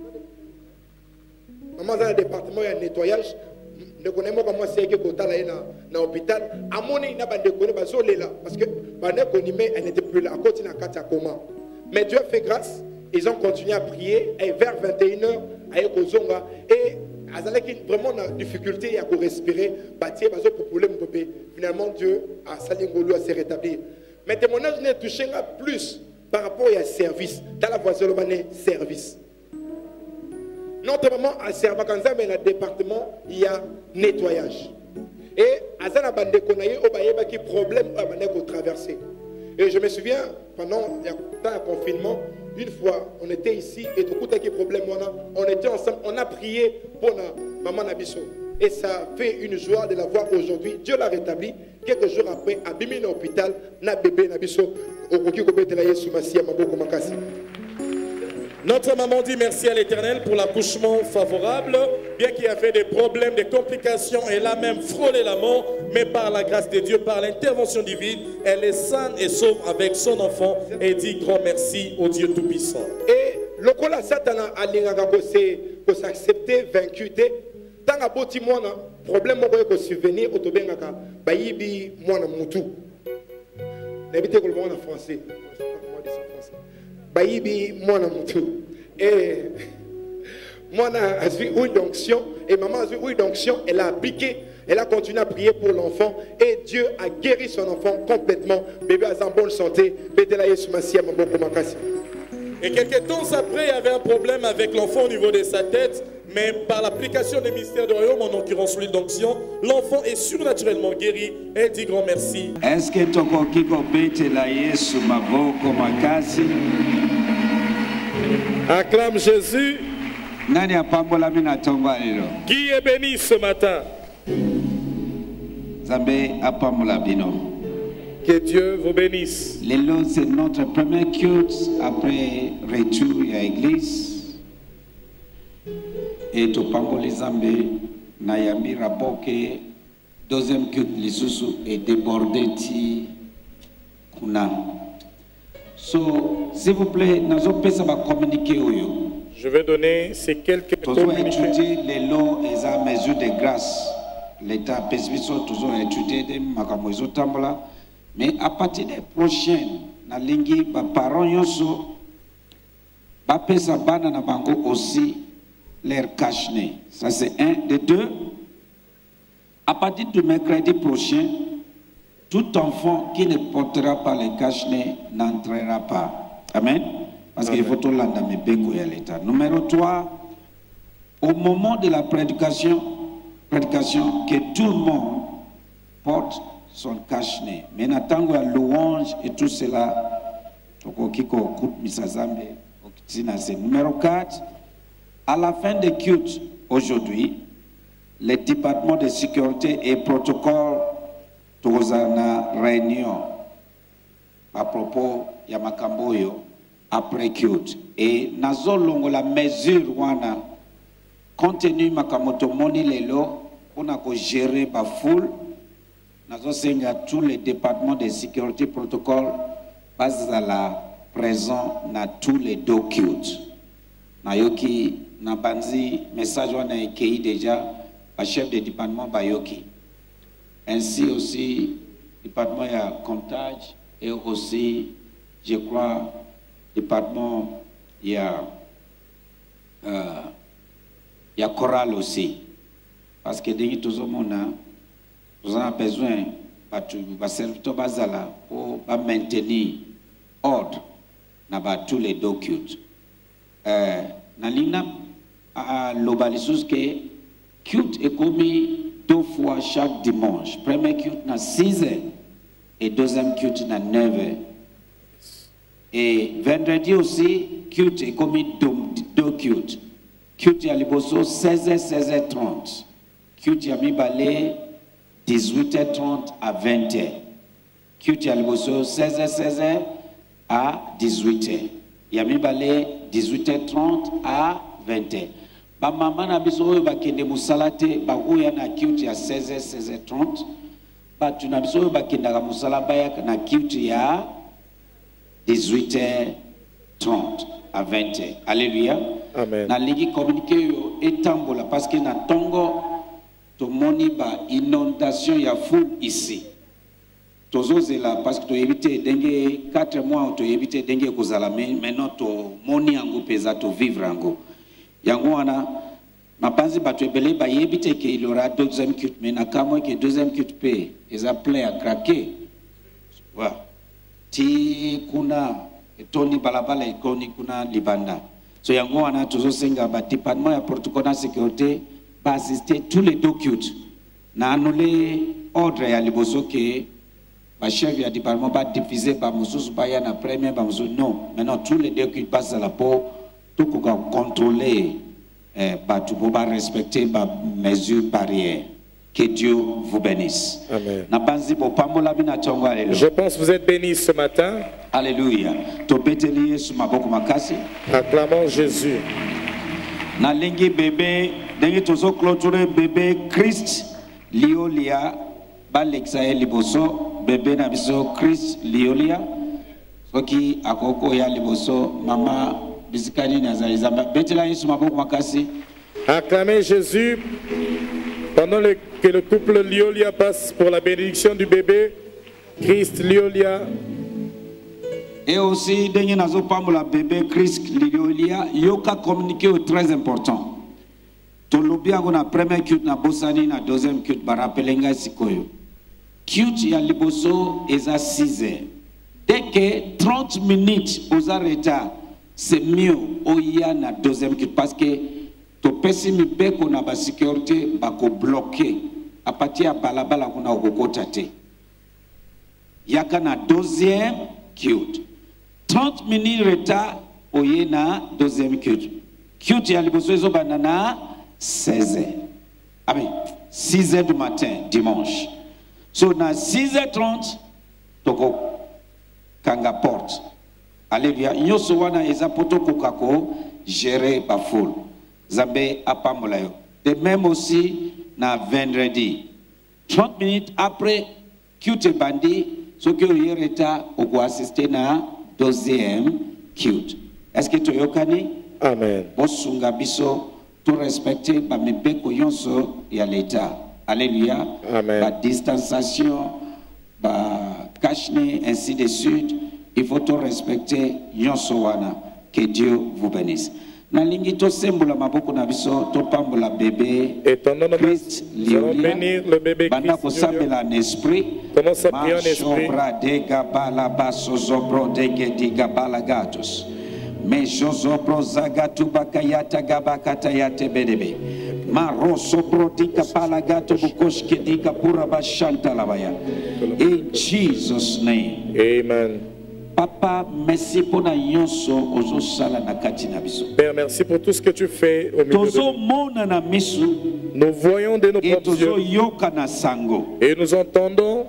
Maman, dans le département, il y a un nettoyage. Ne connais pas comment c'est que quand elle est dans l'hôpital. À mon avis, il n'y a pas de connaître parce que elle n'était plus là. À côté, il y a coma. Mais Dieu fait grâce. Ils ont continué à prier. Et vers 21h, et vraiment dans difficulté à respirer, finalement Dieu a salingolu à se rétablir. Mais le témoignage n'est touché plus par rapport à service. Dans la voiture, service. Notre maman a servi quand dans le département, il y a nettoyage. Et Azana Bande Konaye, Obayeba qui problème à traverser. Et je me souviens, pendant le confinement, une fois, on était ici et tout le problème, on était ensemble, on a prié pour maman Nabiso. Et ça fait une joie de la voir aujourd'hui. Dieu l'a rétabli. Quelques jours après, à Bimini hôpital, na bébé Nabiso, Notre maman dit merci à l'Éternel pour l'accouchement favorable, bien qu'il y avait des problèmes, des complications, elle a même frôlé la mort, mais par la grâce de Dieu, par l'intervention divine, elle est saine et sauve avec son enfant et dit grand merci au Dieu Tout-Puissant. Et le cola Satan a s'accepter vaincu. Tant que boti mwana problème moko ko subvenir otobengaka bayibi mwana mutu. N'habite ko le en français. Bayibi mwana mutu. Et mwana a eu une onction et maman a eu une onction, elle a appliqué, elle a continué à prier pour l'enfant et Dieu a guéri son enfant complètement. Bébé a en bonne santé. Betela Yesu Masia maboko makasi. Et quelques temps après, il y avait un problème avec l'enfant au niveau de sa tête, mais par l'application des mystères de royaume, en l'occurrence l'huile d'onction, l'enfant est surnaturellement guéri. Elle dit grand merci. Est-ce que tokoki kobetela Yesu maboko makasi? Acclame Jésus. Nani apambola mina tomba lelo? Qui est béni ce matin? Zambe apambola bino. Que Dieu vous bénisse. Lelo, c'est notre premier culte après retour à l'église. Et to pamboli Zambé, Nayambi Raboke, deuxième culte, l'Isusu est débordé ti kuna. So, s'il vous plaît, nous allons communiquer oyo. Je vais donner ces quelques communiqués. Lelo, et à mesure de grâce. L'État Pesbiso, toujours étudié des Makamoizo Tambala. Mais à partir des prochaines, na lingi ba parents yoso ba pesa bana na bango aussi leur cache-nez. Ça c'est un. De deux, à partir du mercredi prochain, tout enfant qui ne portera pas les cache-nez n'entrera pas. Amen. Parce qu'il faut tout l'anda me beko ya l'État. Numéro 3, au moment de la prédication, que tout le monde porte son cache-nez. Mais n'attendons la louange et tout cela. Numéro 4, à la fin des cultes aujourd'hui, les départements de sécurité et protocole tous en réunion à propos de Yamakamboyo après culte. Et nazolongo la mesure wana contenu makamoto moni lelo on a gérer la foule. Nous avons tous les départements de sécurité protocole basés à la présent dans tous les deux cultes. Nayoki Nabanzi message on a écrit déjà à chef de département Bayoki. Ainsi aussi département il y a comptage et aussi je crois département il y a chorale aussi parce que depuis tout le monde nous avons besoin de serviteurs pour maintenir ordre na ba tous les deux cultes. Na lina l'obalisus que culte est commis 2 fois chaque dimanche. Premier culte na 6h et deuxième culte na 9h. Et vendredi aussi, culte est commis 2 cultes. Culte à Liboso 16h, 16h30. Culte à Mibale 18h30 à 20h. Culte à Liboso 16h, 16h à 18h. Yamibale 18h30 à 20h. Ba mama na biso oyo bakende musala te ba oya na culte ya 16h 16h30. Ba tuna biso oyo bakenda ka musala baya na culte ya 18h30 à 20h. Alléluia. Amen. Na ligi communiquer yo etambola parce que na tongo to moni ba inondation ya fou ici. Tozozela parce que to éviter dengue 4 mois to éviter dengue kozala maintenant to moni yango pesa to vivre yango. Yango wana mapanzi bato ebele ba éviter que il y aura deuxième culte mais na kamo que deuxième culte pe eza plein à craquer. Voilà. Ti kuna toni balabala ikoni kuna libanda. So yango wana tozosenga ba département ya protocole de sécurité ba assister tous les deux cultes. Na annuler ordre ya liboso que ba chef ya département ba diffuser ba mususu ba ya na premier ba mususu non. Maintenant tous les deux cultes passent à la peau tout ko contrôler ba tout ba respecter ba mesures barrières. Que Dieu vous bénisse. Amen. Je pense que vous êtes bénis ce matin. Alléluia. Acclamons Jésus. Nalingi bébé, dengi tozo clôturer bébé Christ Liolia, balexae liboso, bébé na biso Christ Liolia. Soki akoko ya liboso, mama bisikani nazaliza. Betela yesu maboko makasi. Acclamez Jésus. Pendant que le couple Liolia passe pour la bénédiction du bébé, Christ Liolia. Et aussi, dernier nazo pambola bébé Christ Liolia, yoka communiqué très important. Tolobia on a premier culte na bosani na deuxième culte barapelenga sikoyo. Culte ya liboso est à 6h. Dès que 30 minutes aux arrêts, c'est mieux oya na deuxième culte parce que to pesi mibeko na ba sécurité bako bloquer à partir ya balabala kuna okokota te yaka na deuxième culte 30 minutes retard oye na deuxième culte culte ya liboso ezobanda na 16h amen 6h du matin dimanche so na 6h30 toko kanga porte alléluia nyoso wana eza poto kokako gérer ba foule Zambé apamolayo. De même aussi, na vendredi. 30 minutes après, culte bandi, ce que vous avez assister na deuxième culte. Est-ce que tu yokani? Amen. Bosunga biso, tout respecter, ba mebeko yonso ya l'état. Alléluia. Amen. Ba distanciation, ba kashne, ainsi de suite. Il faut tout respecter yonso wana. Que Dieu vous bénisse. Nalingi to sembola maboko na biso to pambola bébé Christ Liolia bénir le bébé banda ko sambela en esprit commence à prier en esprit de gabala baso zobro de gediga balagatos me jozobro zagatu bakayata gabakata yate bedebe maro sobro dika balagato bukoshke dika pura bashanta labaya in Jesus name amen. Papa, merci pour la yonso ozo sala na kati na biso. Père, merci pour tout ce que tu fais au milieu de nous. Nous voyons de nos propres yeux et nous entendons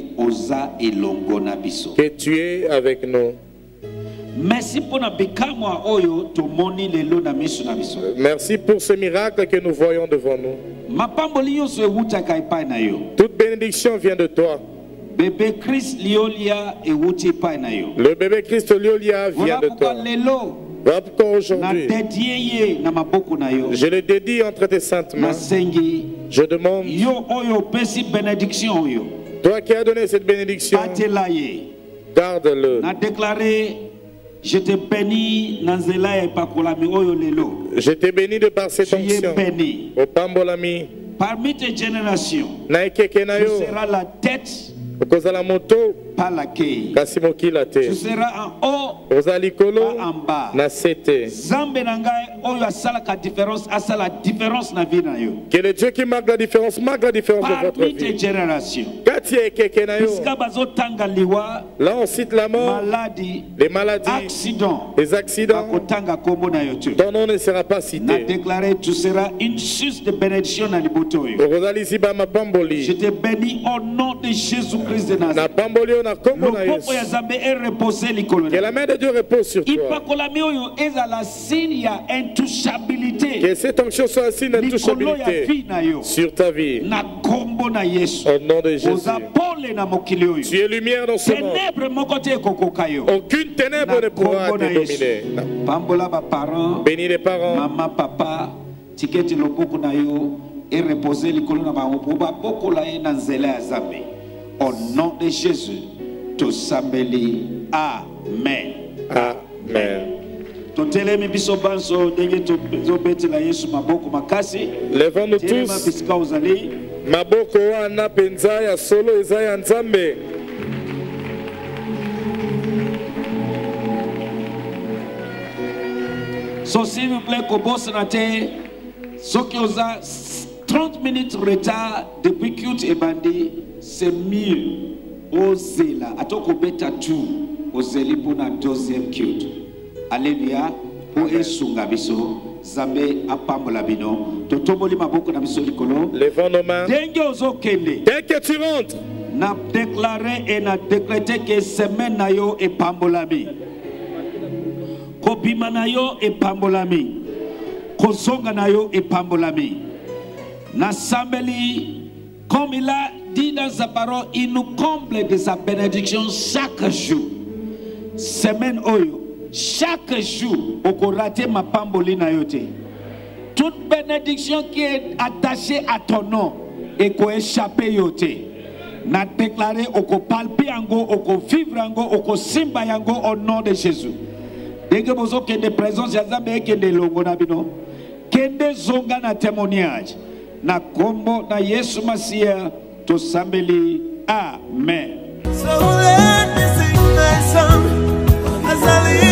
que tu es avec nous. Merci pour na bikamwa oyo to moni lelo na miso na biso. Merci pour ce miracle que nous voyons devant nous. Mapamboli yonso ewuta kaipai na yo. Toute bénédiction vient de toi. Bébé Christ Liolia et wuti pai na yo. Le bébé Christ Liolia vient de toi. Voilà pourquoi aujourd'hui, je le dédie entre tes saintes mains. Je demande, toi qui as donné cette bénédiction, garde-le. Je te bénis Je t'ai béni de par cette onction. Au Pambolami. Parmi tes générations, tu seras la tête la moto palakei. kasi mokili te. Tu seras en haut, oza likolo pas en bas. na se te. Zambe na ngai oyo asalaka différence, asala différence na vie na yo. Que le Dieu qui marque la différence de votre Parmi tes vie. générations. Kati ya ekeke na yo. Puisque bazotanga liwa, Là on cite la mort, maladie, les maladies, accident, les accidents. bakotanga kombo na yo tu. Ton nom ne sera pas Na cité. déclaré tu seras une source de bénédiction na liboto yo. Ozali ziba mapamboli. Je te bénis au nom de Jésus-Christ de Na Nazareth. pamboli na kombo na Loboko ya Yesu. Zambe est reposé likolo Que na. la main de Dieu repose sur toi. Ipakolami oyo ezala signe ya intouchabilité. Que cette onction soit un signe Likolo ya d'intouchabilité vie na yo. sur ta vie. Na kombo na Yesu. Au nom de Jésus. Oza pole na mokili oyo. Tu es lumière dans ce monde. Ténèbre moko te ekokoka yo. Aucune ténèbre ne pourra te dominer. Pambola ba parents, Bénis les parents. maman, papa, tiketi loboko na yo et reposer likolo na bango po babokola ye na nzela ya Zambe. Au nom de Jésus, tosambeli. Amen. Amen. Totelemi biso banso ndenge tobetela Yesu maboko makasi. Levons-nous Telema tous. bisika ozali. Maboko wana penza ya solo eza ya Nzambe. So s'il vous plaît, kobosana te. Soki oza 30 minutes retard depuis Cute et Bandi, c'est mieux. Ozela, atoko beta tout. Ozeli pour la deuxième Cute. Alléluia. Pour esunga biso, Zambe apambola bino. Totoboli maboko na biso likolo. Levons nos mains. Denge ozokende. Dès que tu rentres, Na déclaré et na décrété que semaine na yo epambolami. Kobima na yo epambolami. Kozonga na yo epambolami. Na sambeli, comme il a dit dans sa parole, il nous comble de sa bénédiction chaque jour. Semaine oyo, chaque jour, okorate ma pamboli na yo te. Toute bénédiction qui est attachée à ton nom et qu'on échappe yo te. Na déclaré oko palpi yango, oko vivre yango, oko simba yango au nom de Jésus. Dès que vous avez des présences, ya Zambe kende longo na bino. Kende zonga na témoignage. Na kombo na Yesu Masia to sambeli. Amen. So let me sing my song.